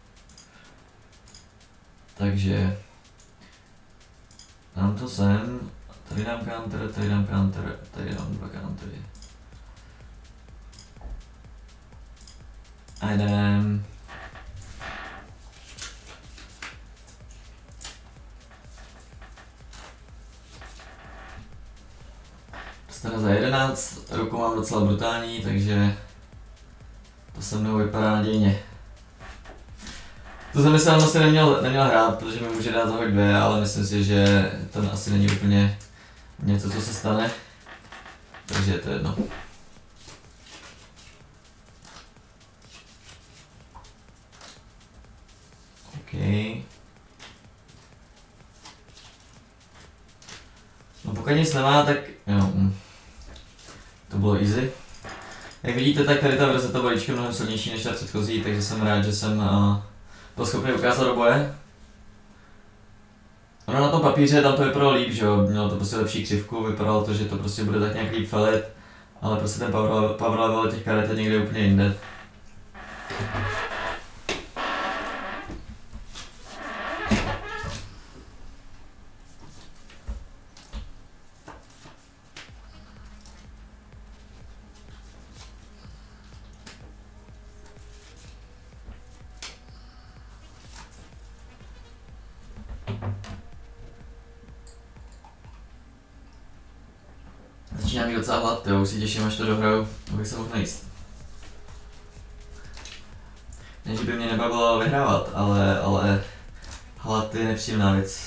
Takže dám to sem, tady dám counter, tady dám counter, tady dám 2 countery. A jdem. Dostane za 11, ruku mám docela brutální, takže to se mnou vypadá nadějně. To jsem myslel, že asi neměl hrát, protože mi může dát za hoď 2, ale myslím si, že to asi není úplně něco, co se stane. Takže je to jedno. OK. No pokud pokud nic nemá, tak jo, to bylo easy. Jak vidíte, tak tady ta verze toho balíčku je mnohem silnější než ta předchozí, takže jsem rád, že jsem byl schopný ukázat oboje. Ono na tom papíře tam to vypadalo líp, že jo, mělo to prostě lepší křivku, vypadalo to, že to prostě bude tak nějak líp felit, ale prostě ten power level těch karet je někde úplně jinde. Začíná mi docela hlad, jo, už si těším, až to dohraju, abych se mohl najíst. Ne, že by mě nebavilo vyhrávat, ale hlad je nepříjemná věc.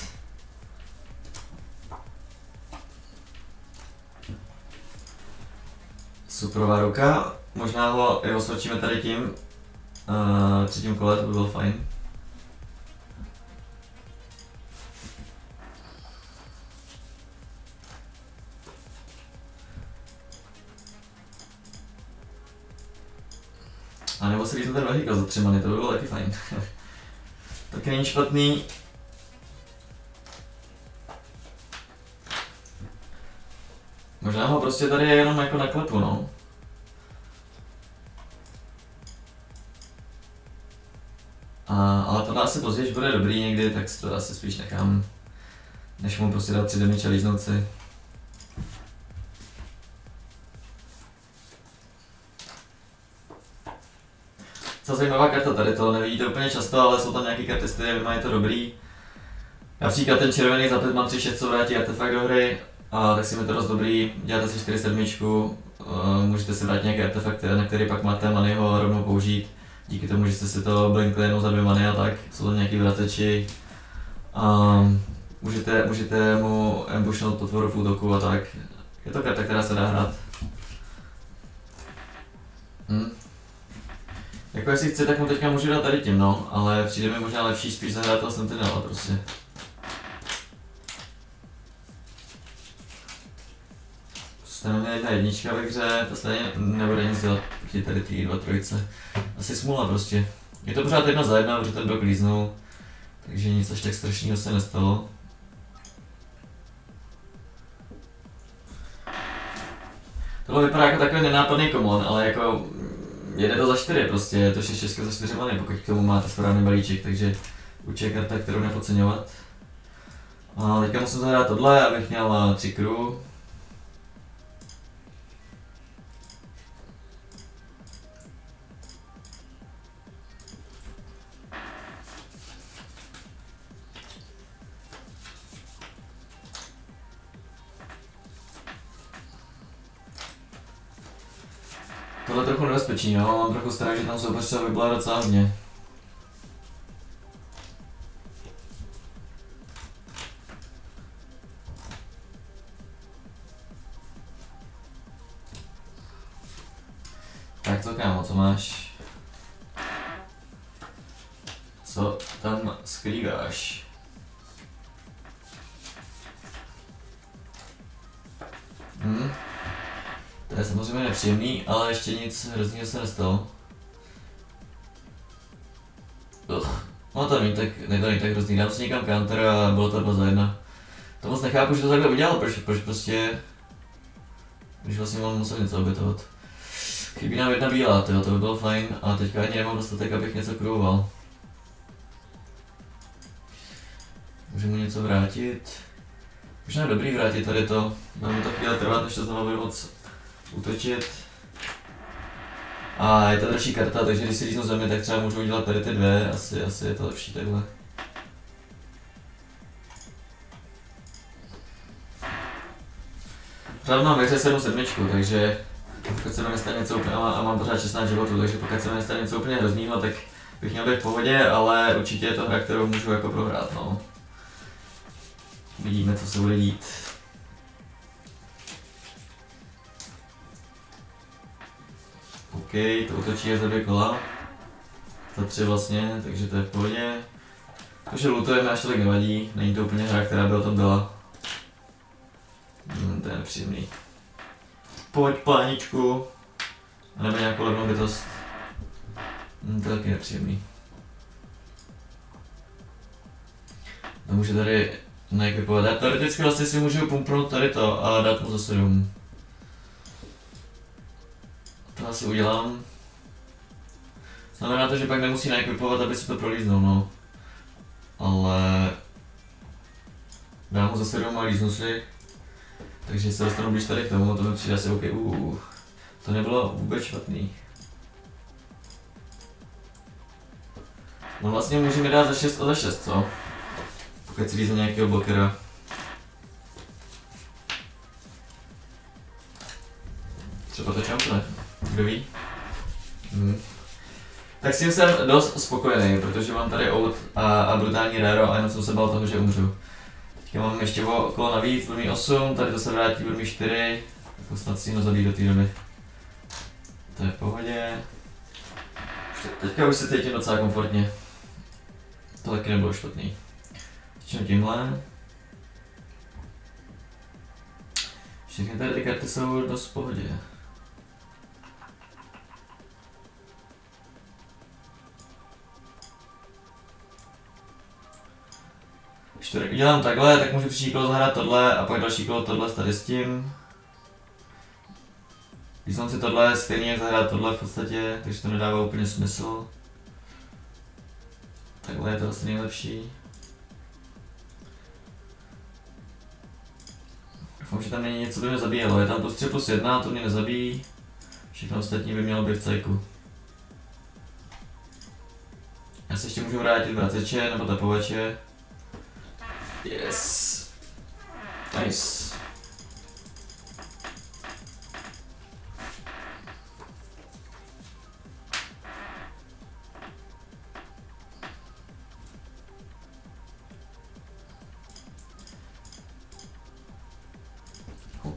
Superová ruka, možná ho i osvědčíme tady tím třetím kole, to by bylo fajn. A nebo si líznu ten vehikl za 3 many, to by bylo taky fajn. Taky není špatný. Možná ho prostě tady jenom jako naklepu, no. Ale to asi později, když bude dobrý někdy, tak si to asi spíš nechám, než mu prostě dát 3 damage a líznout si. Co zajímavá karta tady, to nevidíte úplně často, ale jsou tam nějaké karty, s kterými mají to dobrý. Například ten červený za 5 man 3-6, co vrátí artefakt do hry, a tak si mi to dost dobrý, děláte si 4-7, můžete si vrátit nějaké artefakty, na který pak máte many ho rovnou použít. Díky tomu, že jste si to blinkli jenom za 2 many a tak, jsou tam nějaký vraceči. Můžete mu ambushnout potvoru v útoku a tak. Je to karta, která se dá hrát. Jako jestli chci, tak mu teďka můžu dát tady tím, no, ale přijde mi možná lepší spíš zahrát toho Sentinela prostě. Stejně mě 1-1 ve hře, to stejně nebude nic dělat proti tady ty 2-3. Asi smůla prostě. Je to pořád 1 za 1, protože ten blok líznul, takže nic až tak strašného se nestalo. Tohle vypadá jako takový nenápadný common, ale jako jede to za 4 prostě, je to 6-6 za 4 many, pokud k tomu máte správný balíček, takže určitě karta, kterou nepodceňovat. A teďka musím zahrát tohle, abych měl 3 crew. Tohle je trochu nebezpečný, jo? Mám trochu strach, že tam soupeř třeba vyblá docela hodně. Tak to kámo, co máš? Co tam skrýváš? To je samozřejmě nepříjemný, ale ještě nic hroznýho se nestalo. No to není tak hrozný, dám si někam counter a bylo to 2 za 1. To moc nechápu, že to takhle udělal, proč prostě... Když vlastně on musel něco obětovat. Chybí nám 1 bílá, to by bylo fajn, a teďka ani nemám dostatek, abych něco kruvoval. Můžu mu něco vrátit. Možná dobrý vrátit tady to, bude mi to chvíle trvat, než to znovu bude moc útočit. A je to dražší karta, takže když si líznu zemi, tak třeba můžu udělat tady ty 2, asi je to lepší takhle. Pořád mám ve hře 7-7, takže pokud se mi nestane něco úplně, a mám pořád 16 životů, takže pokud se mi nestane něco úplně hroznýho, tak bych měl být v pohodě, ale určitě je to hra, kterou můžu jako prohrát, no. Vidíme, co se bude dít. OK, to útočí je za 2 kola. Za 3 vlastně, takže to je v pohodě. To, že lootujeme, až tolik nevadí, není to úplně hra, která by o tom byla. To je nepříjemný. Pojď pláničku. A nebo nějakou levnou bytost. To je taky nepříjemný. To může tady neekvipovat. Já teoreticky vlastně si můžu pumpnout tady to a dát mu za 7. To asi udělám. Znamená to, že pak nemusí naekvipovat, aby si to prolíznul, no. Ale... dám mu za 7 a líznu si. Takže se dostanu blíž tady k tomu, to mi přijde asi OK. To nebylo vůbec špatný. No vlastně můžeme dát za 6 a za 6, co? Pokud si lízne nějakého blokera. Třeba to čampne, kdo ví? Tak s tím jsem dost spokojený, protože mám tady out a brutální raro a jenom jsem se bál toho, že umřu. Teďka mám ještě okolo navíc, budu mít 8, tady to se vrátí, budu mít 4. Tak snad si ho zabít do té doby. To je v pohodě. Teďka už se cítím docela komfortně. To taky nebylo špatný. Začnu tímhle. Všechny tady ty karty jsou dost v pohodě. Když to udělám takhle, tak můžu příští kolo zahrát tohle a pak další kolo tohle tady s tím. Když jsem si tohle stejně jak zahrát tohle v podstatě, takže to nedává úplně smysl. Takhle je to asi nejlepší. Doufám, že tam není něco, co by mě zabíjelo. Je tam plus 3 plus 1, to mě nezabíjí. Všechno ostatní by mělo být v cajku. Já se ještě můžu vrátit vraceče nebo tapovače. Yes. Nice. OK.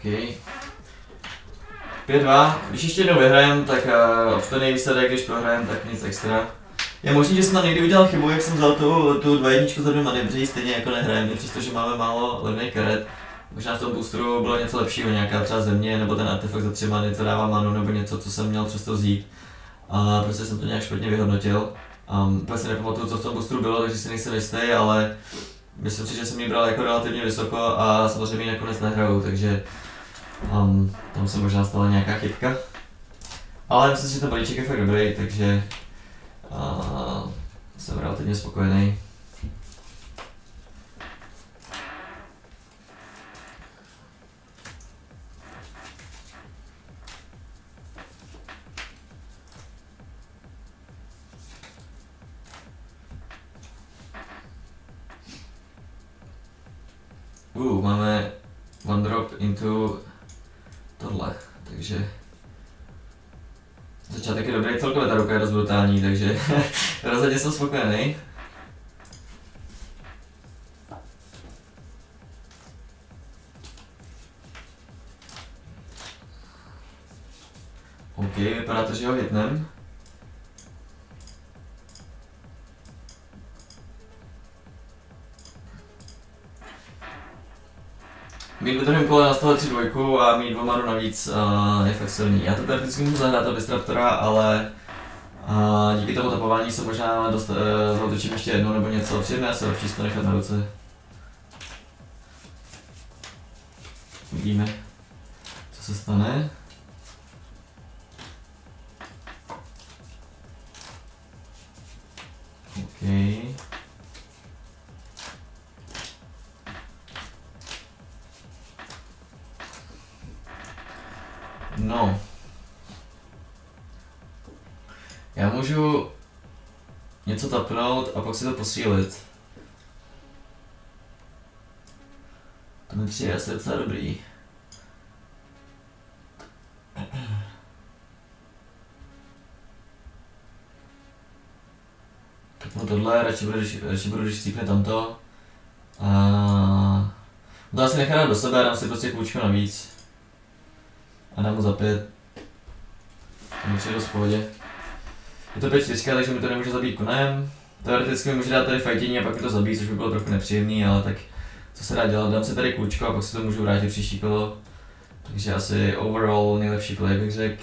5-2. Když ještě jednou vyhrajem, tak obstane výsledek, když prohrajem, tak nic extra. Je možný, že jsem tam někdy udělal chybu, jak jsem vzal tu 2-1 za 2 many, stejně jako nehrajeme, přestože máme málo levných karet. Možná v tom boosteru bylo něco lepšího, nějaká třeba země, nebo ten artefakt za 3 many, co dává manu, nebo něco, co jsem měl přesto vzít. A prostě jsem to nějak špatně vyhodnotil. Úplně si nepamatuju, co v tom boosteru bylo, takže si nejsem jistý, ale myslím si, že jsem ji bral jako relativně vysoko a samozřejmě ji nakonec nehraju, takže tam se možná stala nějaká chybka. Ale myslím si, že ten balíček je fakt dobrý, takže jsem relativně spokojený. Máme one drop into tohle, takže začátek je dobrý, celkově ta ruka je dost brutální, takže rozhodně jsem spokojený. OK, vypadá to, že ho hitnem. Mít ve druhém kole nastavit 3 dvojku a mít 2 manu navíc je fakt silný. Já to teoreticky můžu zahrát od Disruptora, ale díky tomu tapování se možná zautočím ještě jednou nebo něco. Přijde se lepší to nechat na ruce. Uvidíme, co se stane. OK. No. Já můžu něco tapnout a pak si to posílit. To mi přijde asi docela dobrý. Tapnu tohle, radši budu, když střípne tamto. To asi nechá do sebe, dám si prostě kůčko navíc. A dám mu za 5. To mi přijde dost v pohodě. Je to 5-4, takže mi to nemůže zabít konem. Teoreticky mi může dát tady fajtění a pak mi to zabít, což by bylo trochu nepříjemný, ale tak Co se dá dělat, dám si tady kůčko a pak si to můžu vrátit příští kolo. Takže asi overall nejlepší play bych řekl.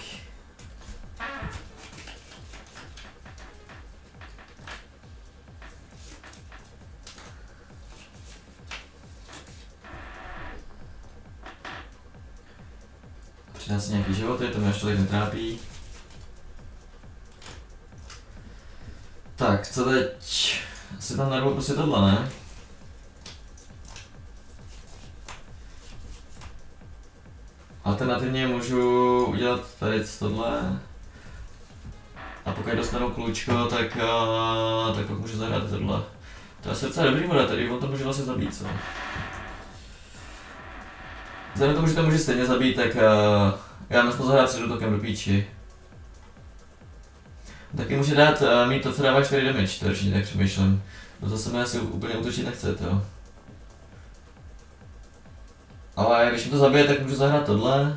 Přidá si nějaký životy, to mě až tolik netrápí. Tak, co teď? Asi tam narvu prostě tohle, ne? Alternativně můžu udělat tady tohle. A pokud dostanu klůčko, tak pak můžu zahrát tohle. To je docela dobrý moda tady, on to může vlastně zabít, co? Vzhledem tomu, že to může stejně zabít, tak já myslím zahrát před útokem do píči. Taky může dát mít to, co dává 4 damage, to určitě tak přemýšlím. No to se mi asi úplně útočit nechce, to. Ale když mi to zabije, tak můžu zahrát tohle.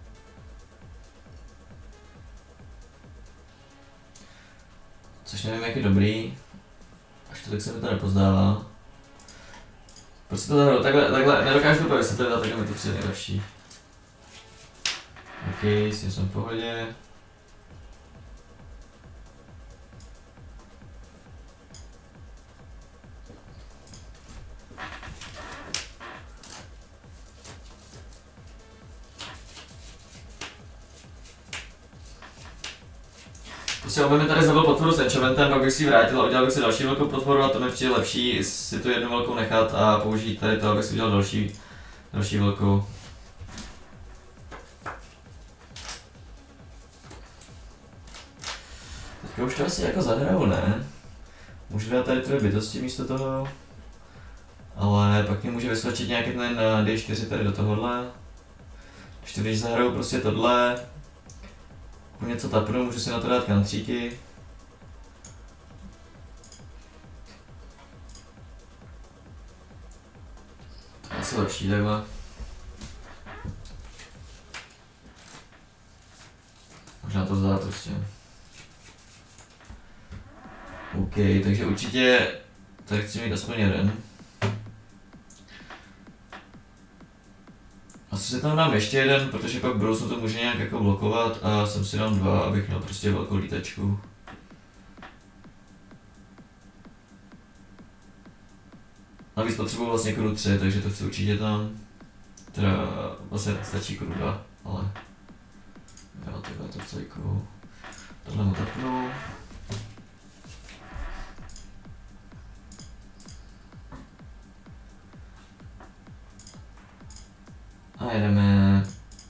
Což nevím, jak je dobrý. Až to tak se mi to nepozdává. Prostě to zahraju, takhle nedokážu to úplně vysvětlit a takhle mi to přijde nejlepší. OK, s tím jsem v pohodě. Prostě on by mi tady zabil potvoru s enchantmentem, pak bych si ji vrátil a udělal bych si další velkou potvoru a to mi přijde lepší si tu jednu velkou nechat a použít tady to, abych si udělal další velkou. Teďka už to asi jako zahraju, ne? Můžu dát tady 3 bytosti místo toho. Ale pak mě může vyskočit nějaký ten D4 tady do tohohle. Když zahraju prostě tohle. Něco tapnu, můžu si na to dát kantříky. To je asi lepší takhle. Možná to zdá prostě. OK, takže určitě tak chci mít aspoň jeden. Asi si tam dám ještě jeden, protože pak v budoucnu to může nějak jako blokovat a sem si dám 2, abych měl prostě velkou lítačku. Navíc potřebuji vlastně kruh 3, takže to chci určitě tam. Teda vlastně stačí kruh 2, ale jo, takhle to celý kruh. Tohle mu tapnu. A jedeme.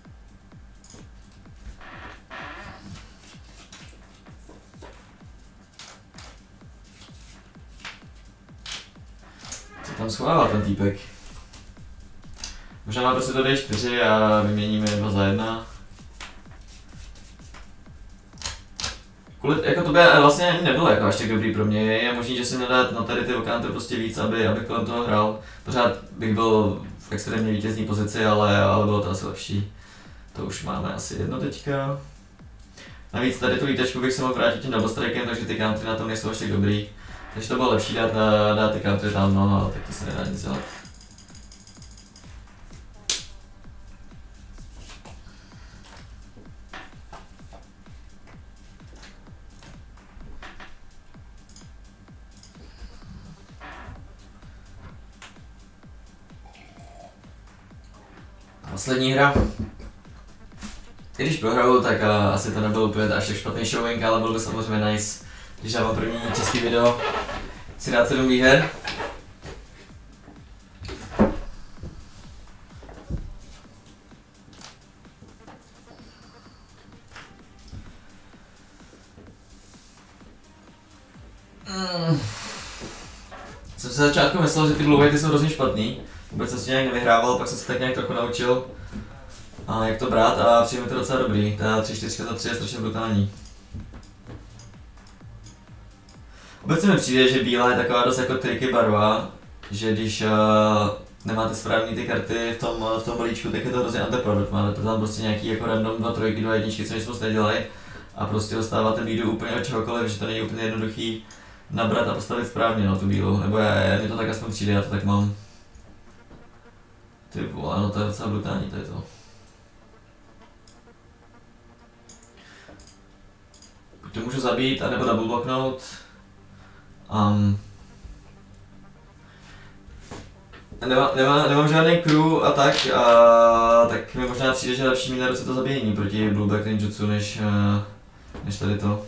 Co tam schovává ten týpek? Možná má prostě to D4 a vyměníme 2 za 1. Kvůli, jako to by vlastně ani nebylo jako až tak dobrý pro mě, je možný, že si nadat na tady ty okanty prostě víc, aby kolem toho hrál. Pořád bych byl v extrémně vítězní pozici, ale bylo to asi lepší. To už máme asi jedno teďka. Navíc tady tu lítačku bych se mohl vrátit tím double strikem, takže ty country na tom nejsou až tak dobrý. Takže to bylo lepší dát ty country tam, no, ale tak to se nedá nic dělat. Poslední hra. I když prohraju, tak asi to nebyl úplně až tak špatný showing, ale byl by samozřejmě nice, když dávám první český video, si dát 7 výher. Jsem se začátku myslel, že ty blue jsou hrozně špatný. Vůbec jsem si nějak nevyhrával, pak jsem se tak nějak trochu naučil, jak to brát a přijde mi to docela dobrý. Ta 3-4 za 3 je strašně brutální. Obecně mi přijde, že bílá je taková dost jako tricky barva, že když nemáte správný ty karty v tom balíčku, tak je to hrozně underproduct. Máte tam prostě nějaký jako random 2 trojky, 2 jedničky, co nic moc nedělají a prostě dostáváte bídu úplně od čehokoliv, že to není úplně jednoduchý nabrat a postavit správně tu bílu, nebo mě to tak aspoň přijde, já to tak mám. Ty vole, no to je docela brutální tady to. Buď to můžu zabít, anebo double blocknout. Nemám žádný crew a tak mi možná přijde, že lepší mít na ruce to zabíjení proti Blueback Ninjutsu než tady to.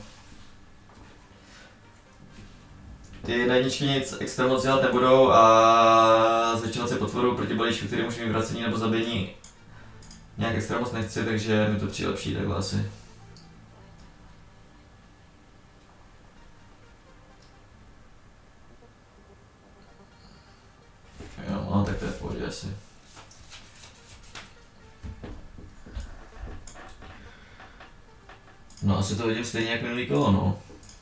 Ty jedničky nic extra moc dělat nebudou a zvětšovat si potvoru proti balíčku, který může mít vracení nebo zabíjení nějak extra moc nechci, takže mi to přijde lepší takhle asi. Jo, no tak to je v pohodě asi. No asi to vidím stejně jak minulý kolo, no.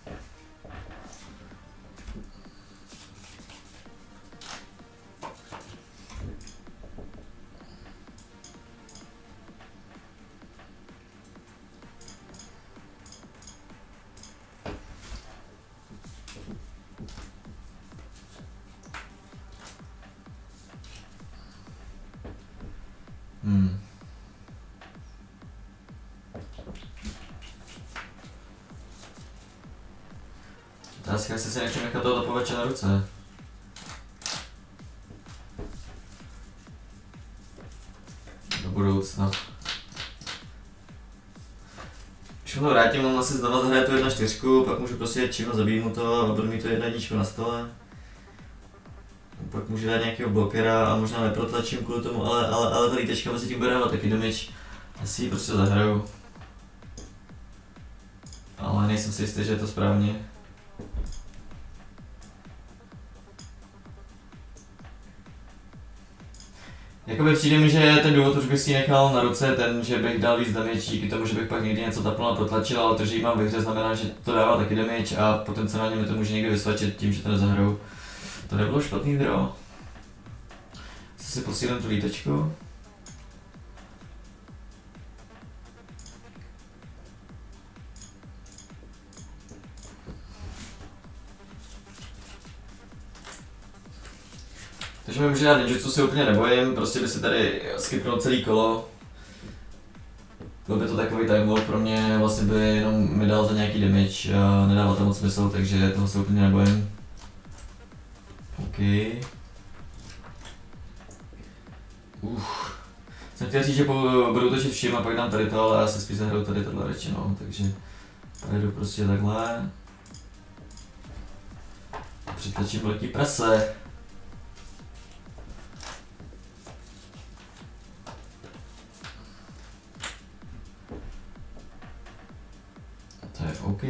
Otázka, jestli se nechci nechat toho topovače na ruce. Do budoucna. Když mu to vrátím, on asi znova zahraje tu 1-4, pak můžu prostě jet čím a zabít mu to a budu mít to 1-1 na stole. Pak můžu dát nějakého blokera a možná neprotlačím kvůli tomu, ale ta lítečka mezi tím bude dávat taky damage. Asi ji prostě zahraju. Ale nejsem si jistý, že je to správně. Jakoby přijde mi, že ten důvod, proč bych si ji nechal na ruce, ten, že bych dal víc damage díky tomu, že bych pak někdy něco tapnul a protlačil, ale to, že ji mám ve hře, znamená, že to dává taky damage a potenciálně mi to může někdy vysvačit tím, že to nezahraju. To nebylo špatný draw. Si posílím tu lítečku. Takže mi může dát ninjutsu, si úplně nebojím, prostě by si tady skipnul celý kolo. Byl by to takový time walk pro mě, vlastně by jenom mi dal za nějaký damage a nedával to moc smysl, takže toho se úplně nebojím. OK. Jsem chtěl říct, že budu točit všim a pak dám tady to, ale já si spíš zahraju tady tohle většinou, takže tady jdu prostě takhle. Přitlačím velký prase. To je OK.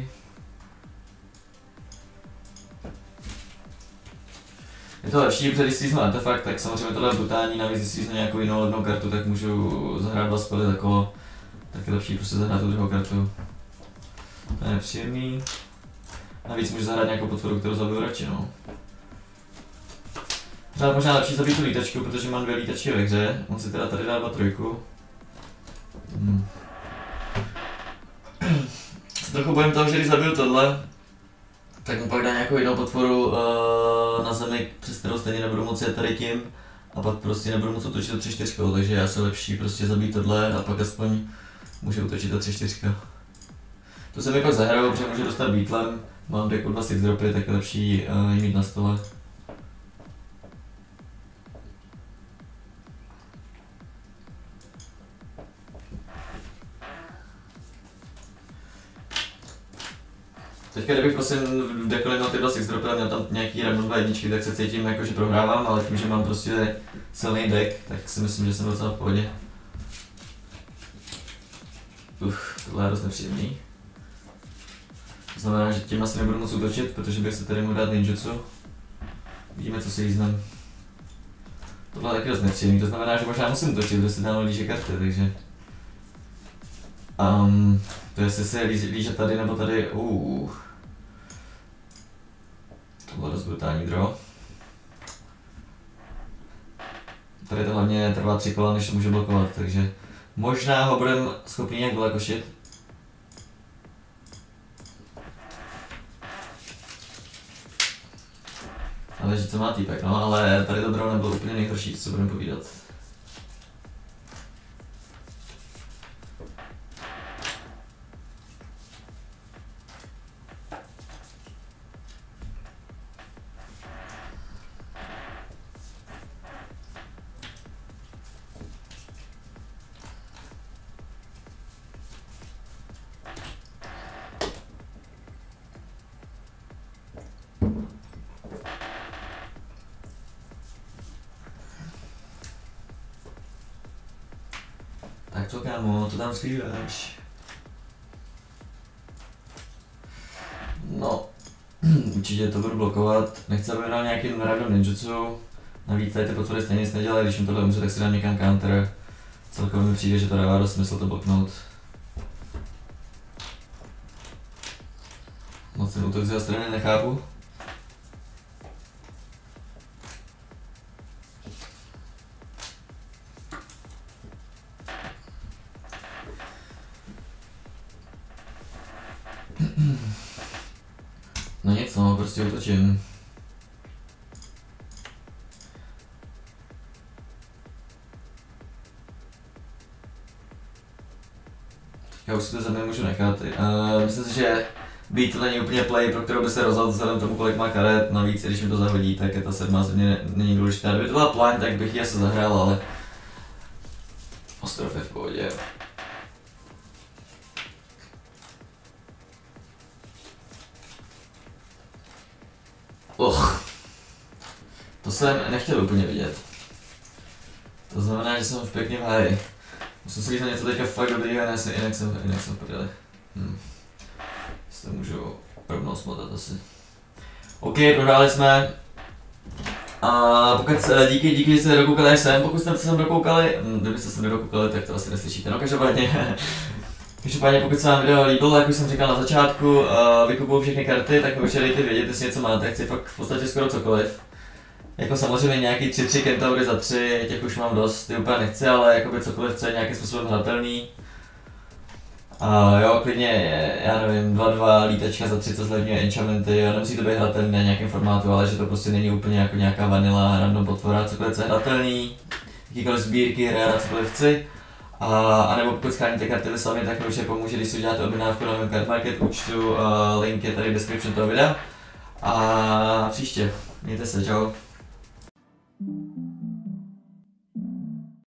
Je to lepší, protože když stíznu artefakt, tak samozřejmě tohle je brutální, navíc když stíznu nějakou jinou levnou kartu, tak můžu zahrát 2 spely za kolo. Tak je lepší prostě zahrát tu druhou kartu. To je nepříjemný. Navíc můžu zahrát nějakou potvoru, kterou zabiju radši, no. Pořád možná lepší zabít tu lítačku, protože mám 2 lítačky ve hře, on si teda tady dá 2-3. Se trochu bojím toho, že když zabiju tohle, tak mu pak dá nějakou jinou potvoru na zemi, přes kterou stejně nebudu moci jet tady tím a pak prostě nebudu moci utočit do 3-4, takže já se lepší prostě zabít tohle a pak aspoň můžu utočit do 3-4. To se mi pak zahraju, protože můžu dostat beatlem, mám deku 2 6 dropy, tak je lepší ji mít na stole. Teďka kdybych prostě dekolinoval ty 2 6 dropy a měl tam nějaký random 2 jedničky, tak se cítím jako, že prohrávám, ale tím, že mám prostě silný deck, tak si myslím, že jsem docela v pohodě. Tohle je dost nepříjemný. To znamená, že tím asi nebudu moc útočit, protože bych se tady mohl dát ninjutsu. Vidíme, co si jízdem. Tohle je taky dost nepříjemný, to znamená, že možná musím útočit, protože si dám líže karty, takže... To jestli se líže tady nebo tady, To bylo dost brutální draw. Tady to hlavně trvá 3 kola, než to může blokovat, takže možná ho budeme schopni nějak vylekošit. Záleží, co má týpek, no, ale tady to drone nebylo úplně nejhorší, co budeme povídat. Tak co kámo, to tam skrýváš? No, určitě to budu blokovat, nechci, aby dal nějaký random ninjutsu. Navíc tady ty potvory stejně nic nedělají, když mi tohle umře, tak si dám někam counter. Celkově mi přijde, že to dává dost smysl to bloknout. Moc ten útok z jeho strany nechápu. No nic no, prostě útočím. Já už si to za mě můžu nechat. Myslím si, že beat není úplně play, pro kterou by se rozhodl vzhledem tomu, kolik má karet. Navíc, když mi to zahodí, tak je ta 7 země není důležitá. Kdyby to byla plan, tak bych ji asi zahrál, ale ostrov je v pohodě. To jsem nechtěl úplně vidět. To znamená, že jsem v pěkně v háji. Musím si říct na něco teďka fakt dobrýho, jinak jsem v prdeli. Si to můžu rovnou smotat asi. OK, prohráli jsme. A pokud díky, že jste dokoukali až sem, pokud jste sem dokoukali, kdybyste se nedokoukali, tak to asi neslyšíte. No každopádně, pokud se vám video líbilo, jak už jsem říkal na začátku, vykupuju všechny karty, tak mi určitě dejte vědět, jestli něco máte, chci fakt v podstatě skoro cokoliv. Jako samozřejmě nějaký 3 kentaury za 3, těch už mám dost, ty úplně nechci, ale jakoby cokoliv, co je nějakým způsobem hratelný. A jo, klidně, já nevím, 2 lítečka za 3, co zlevňuje enchantmenty, a nemusí to být hratelný na nějakém formátu, ale že to prostě není úplně jako nějaká vanila, random potvora, cokoliv, co je hratelný, jakýkoliv sbírky, hra, cokoliv chci. A nebo pokud scháníte karty vy sami, tak mi určitě pomůže, když si uděláte objednávku na mém Card Market účtu, link je tady v description toho videa. A příště, mějte se, čau.